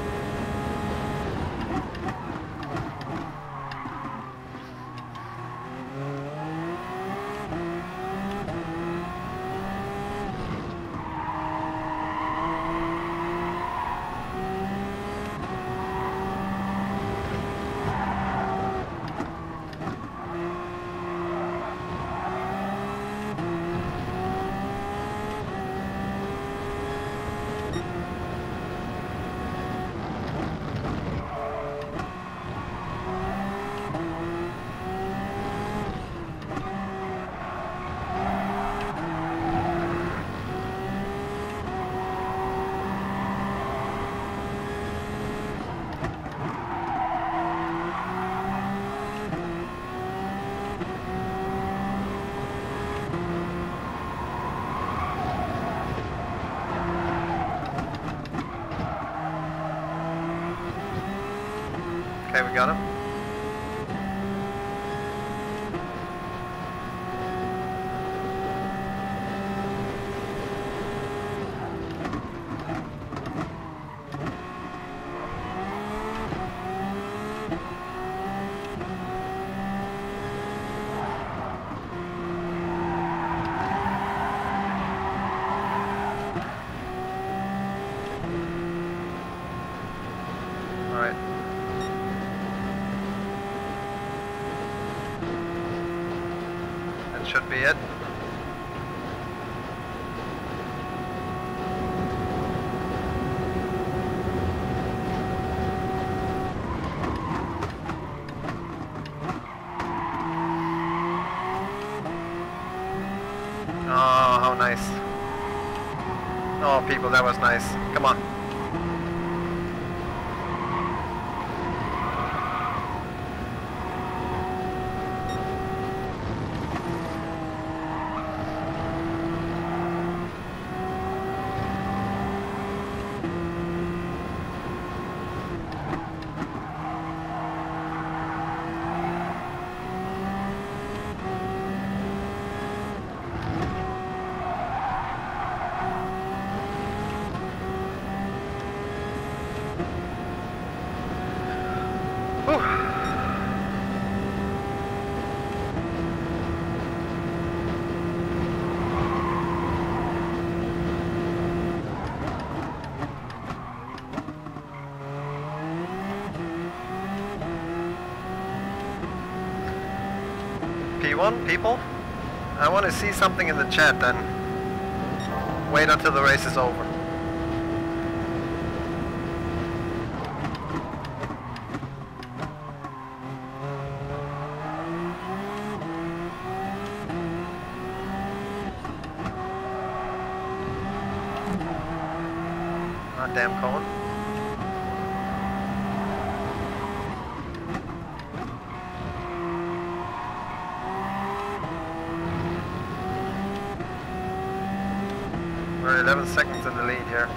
Okay, we got him. All right. should be it. Oh, how nice. Oh, people, that was nice. Come on. P one, people? I want to see something in the chat then. Wait until the race is over. Ah, damn cone. We're eleven seconds in the lead here.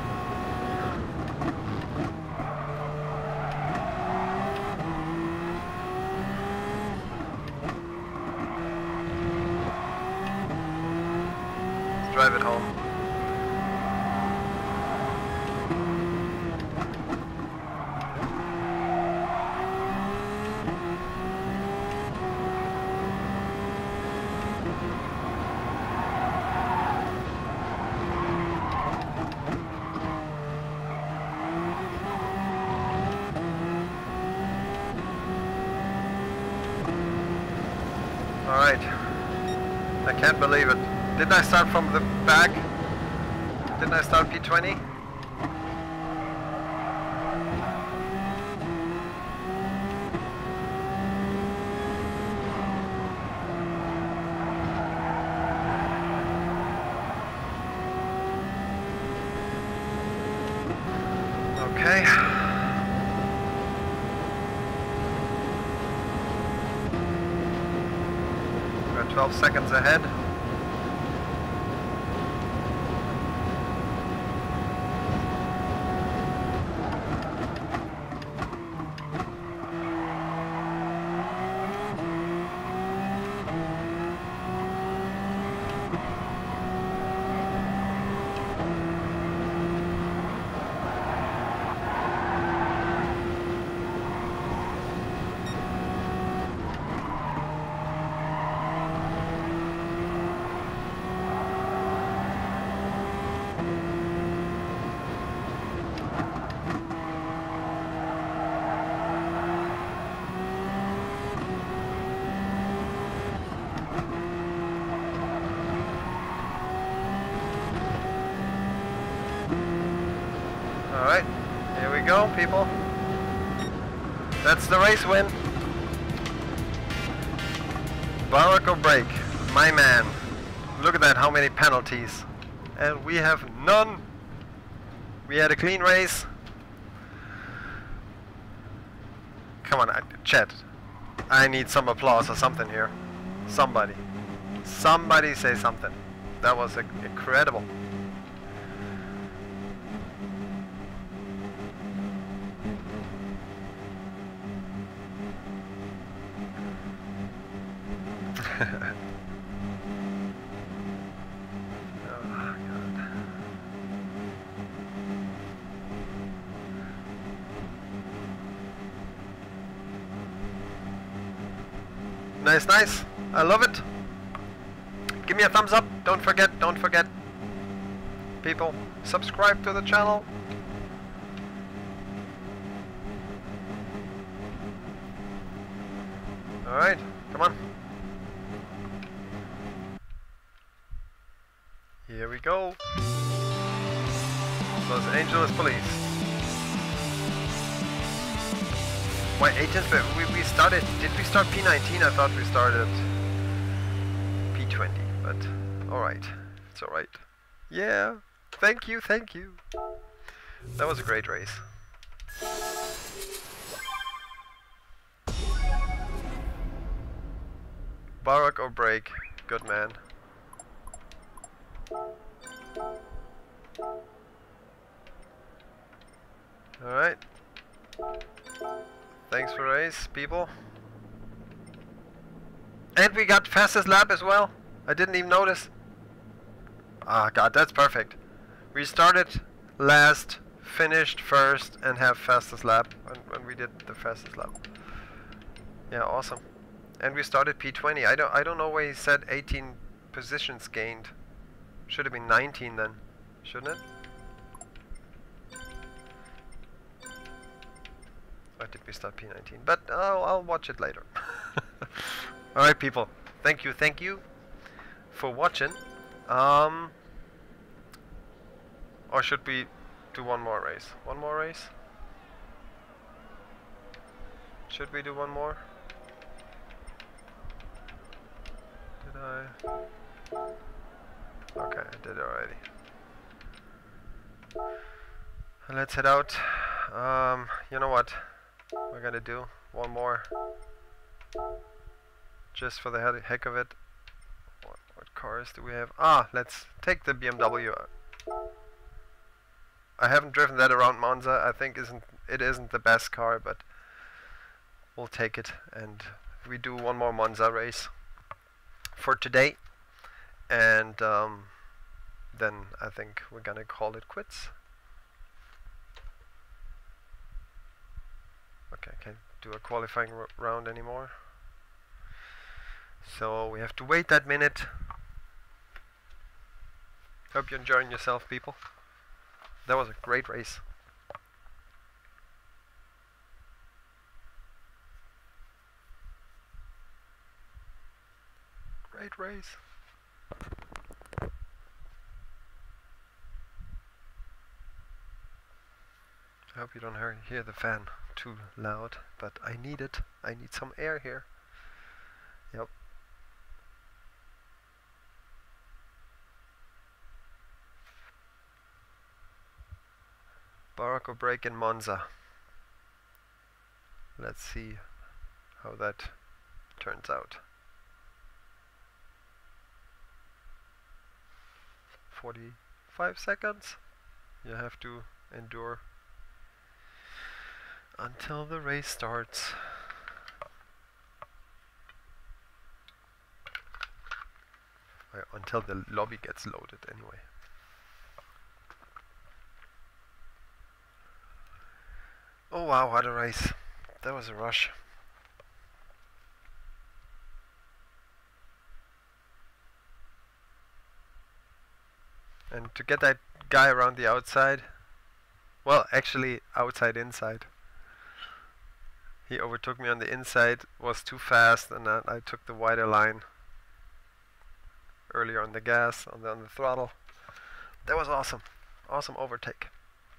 Let's drive it home. Alright, I can't believe it. Didn't I start from the back? Didn't I start P twenty? Okay. twelve seconds ahead. Alright, here we go, people. That's the race win. Barack Obreak, my man. Look at that, how many penalties. And we have none. We had a clean race. Come on, chat. I need some applause or something here. Somebody. Somebody say something. That was incredible. Oh, God. Nice, nice. I love it. Give me a thumbs up. Don't forget, don't forget. People, subscribe to the channel. Alright, come on. Here we go. Los Angeles Police. Why agents? But we we started. Did we start P nineteen? I thought we started P twenty. But all right, it's all right. Yeah. Thank you. Thank you. That was a great race. Barack Obreak, good man. Alright. Thanks for race, people. And we got fastest lap as well. I didn't even notice. Ah, God, that's perfect. We started last, finished first, and have fastest lap when, when we did the fastest lap. Yeah, awesome. And we started P twenty. I don't I don't know why he said eighteen positions gained. Should have been nineteen then, shouldn't it? Or did we start P nineteen? But oh, I'll watch it later. Alright people, thank you, thank you for watching. Um or should we do one more race? One more race? Should we do one more? Did I? Okay, I did already. Let's head out. Um, you know what? We're gonna do one more, just for the he heck of it. What, what cars do we have? Ah, let's take the B M W. I haven't driven that around Monza. I think isn't it isn't the best car, but we'll take it. And we do one more Monza race for today, and um, then I think we're gonna call it quits. Okay, I can't do a qualifying r round anymore, so we have to wait that minute. Hope you're enjoying yourself, people. That was a great race. Great race. I hope you don't hear, hear the fan too loud, but I need it. I need some air here. Yep. Barack Obreak in Monza. Let's see how that turns out. forty-five seconds. You have to endure until the race starts. Uh, until the lobby gets loaded anyway. Oh wow, what a race. That was a rush. And to get that guy around the outside, well, actually outside inside. He overtook me on the inside, was too fast, and then I took the wider line earlier on the gas, on the, on the throttle. That was awesome. Awesome overtake.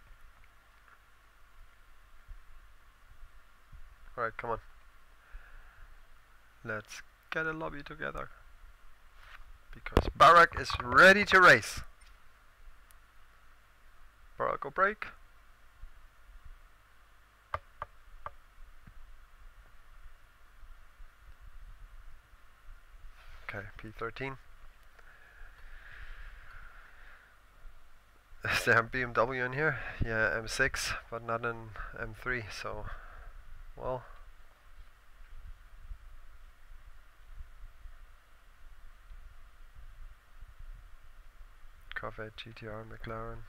Alright, come on. Let's get a lobby together. Because Barack is ready to race. Barack Obreak. Okay, P thirteen. Is there a B M W in here? Yeah, M six, but not an M three, so, well. Corvette, G T R, McLaren.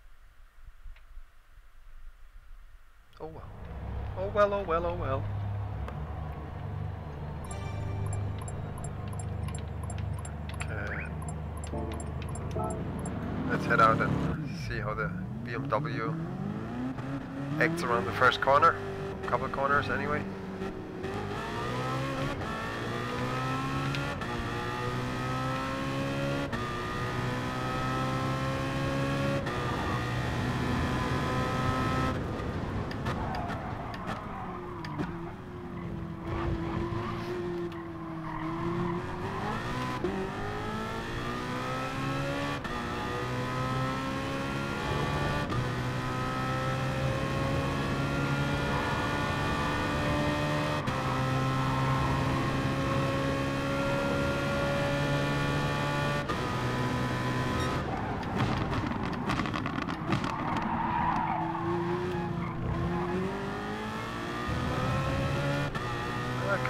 Oh well. Oh well, oh well, oh well. Okay. Let's head out and see how the B M W acts around the first corner. A couple of corners anyway.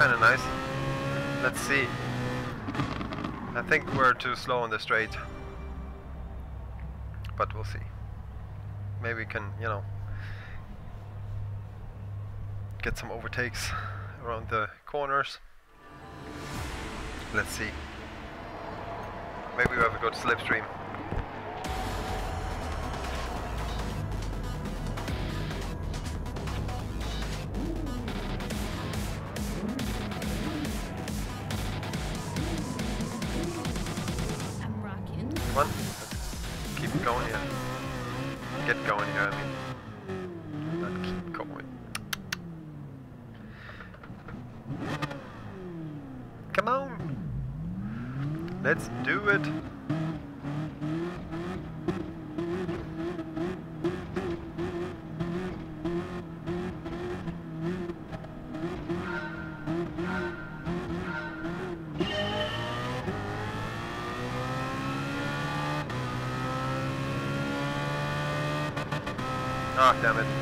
kind of nice. Let's see. I think we're too slow on the straight. But we'll see. Maybe we can, you know, get some overtakes around the corners. Let's see. Maybe we have a good slipstream. I'm rocking. Come on, let's keep it going here. Get going here, I mean. Not keep going. Come on! Let's do it! Ah, damn it.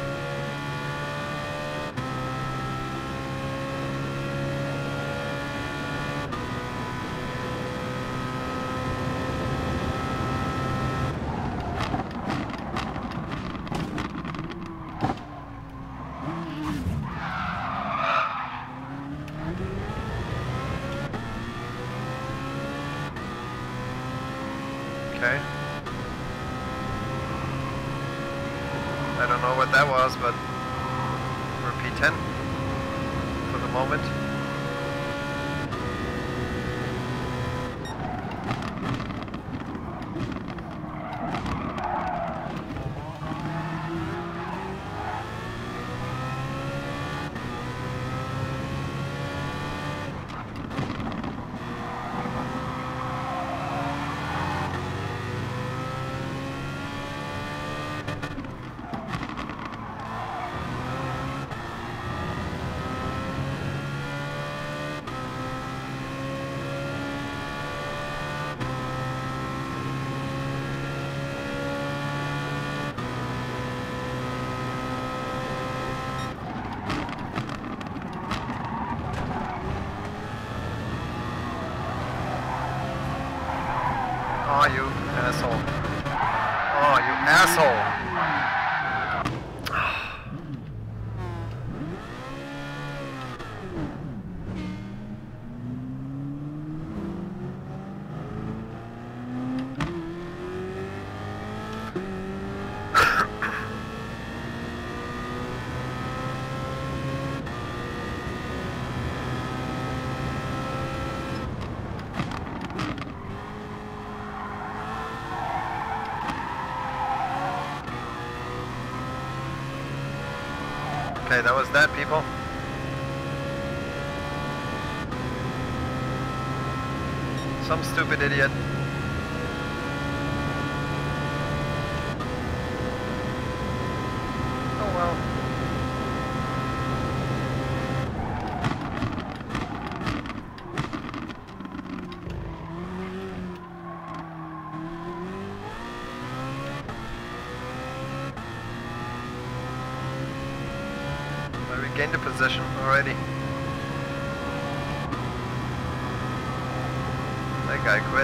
Okay. I don't know what that was, but we're P ten for the moment. Oh, you asshole. Oh, you asshole. Okay, that was that, people. Some stupid idiot. Oh well. I regained the position already. That guy quit.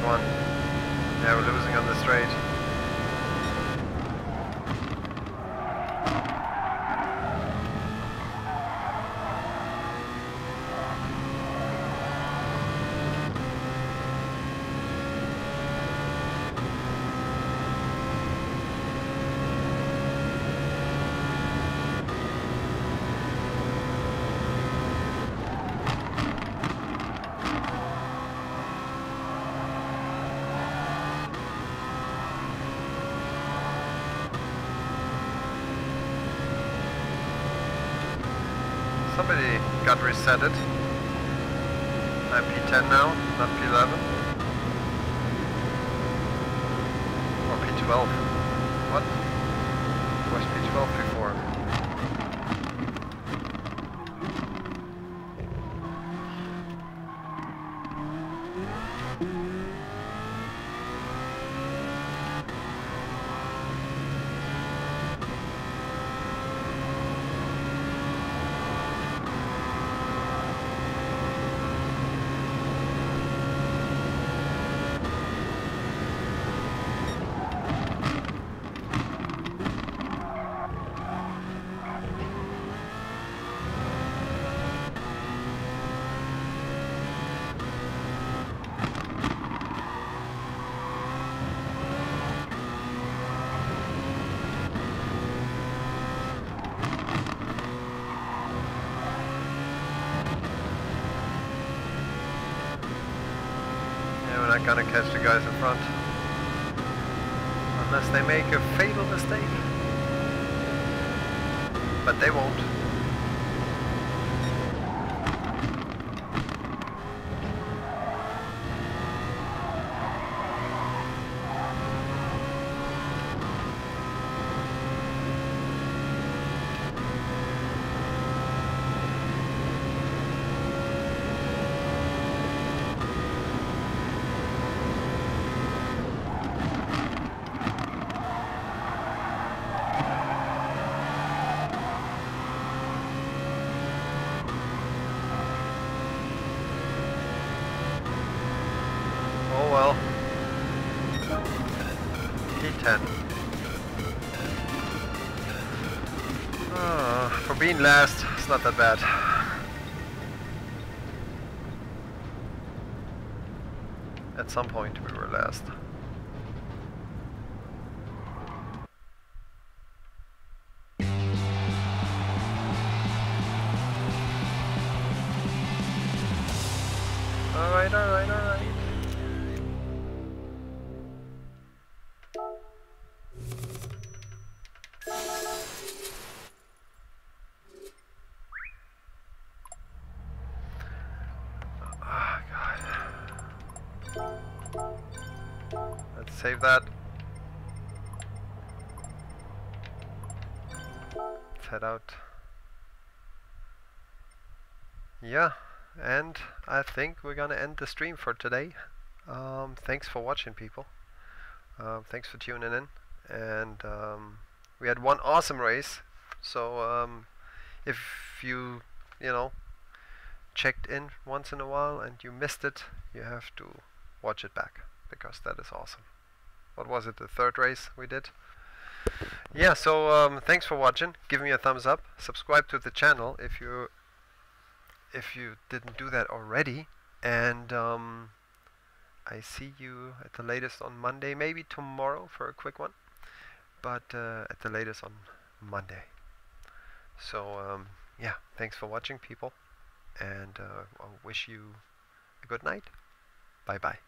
one. Yeah, we're losing on the straight. Somebody got resetted. I'm P ten now, not P eleven. Or P twelve. What? It was P twelve before. We're not gonna catch the guys in front. Unless they make a fatal mistake. But they won't. Oh well. P ten. Oh, for being last, it's not that bad. At some point we were last. Alright, alright, alright. Oh god. Let's save that. Let's head out. Yeah, and I think we're gonna end the stream for today. Um, thanks for watching, people. Uh, thanks for tuning in. And um, we had one awesome race. So um, if you, you know, checked in once in a while and you missed it, you have to watch it back, because that is awesome. What was it, the third race we did? Yeah, so um, thanks for watching. Give me a thumbs up. Subscribe to the channel if you if you didn't do that already. And um, I see you at the latest on Monday, maybe tomorrow for a quick one, but uh, at the latest on Monday. So um, yeah, thanks for watching, people, and uh, I'll wish you a good night. Bye bye.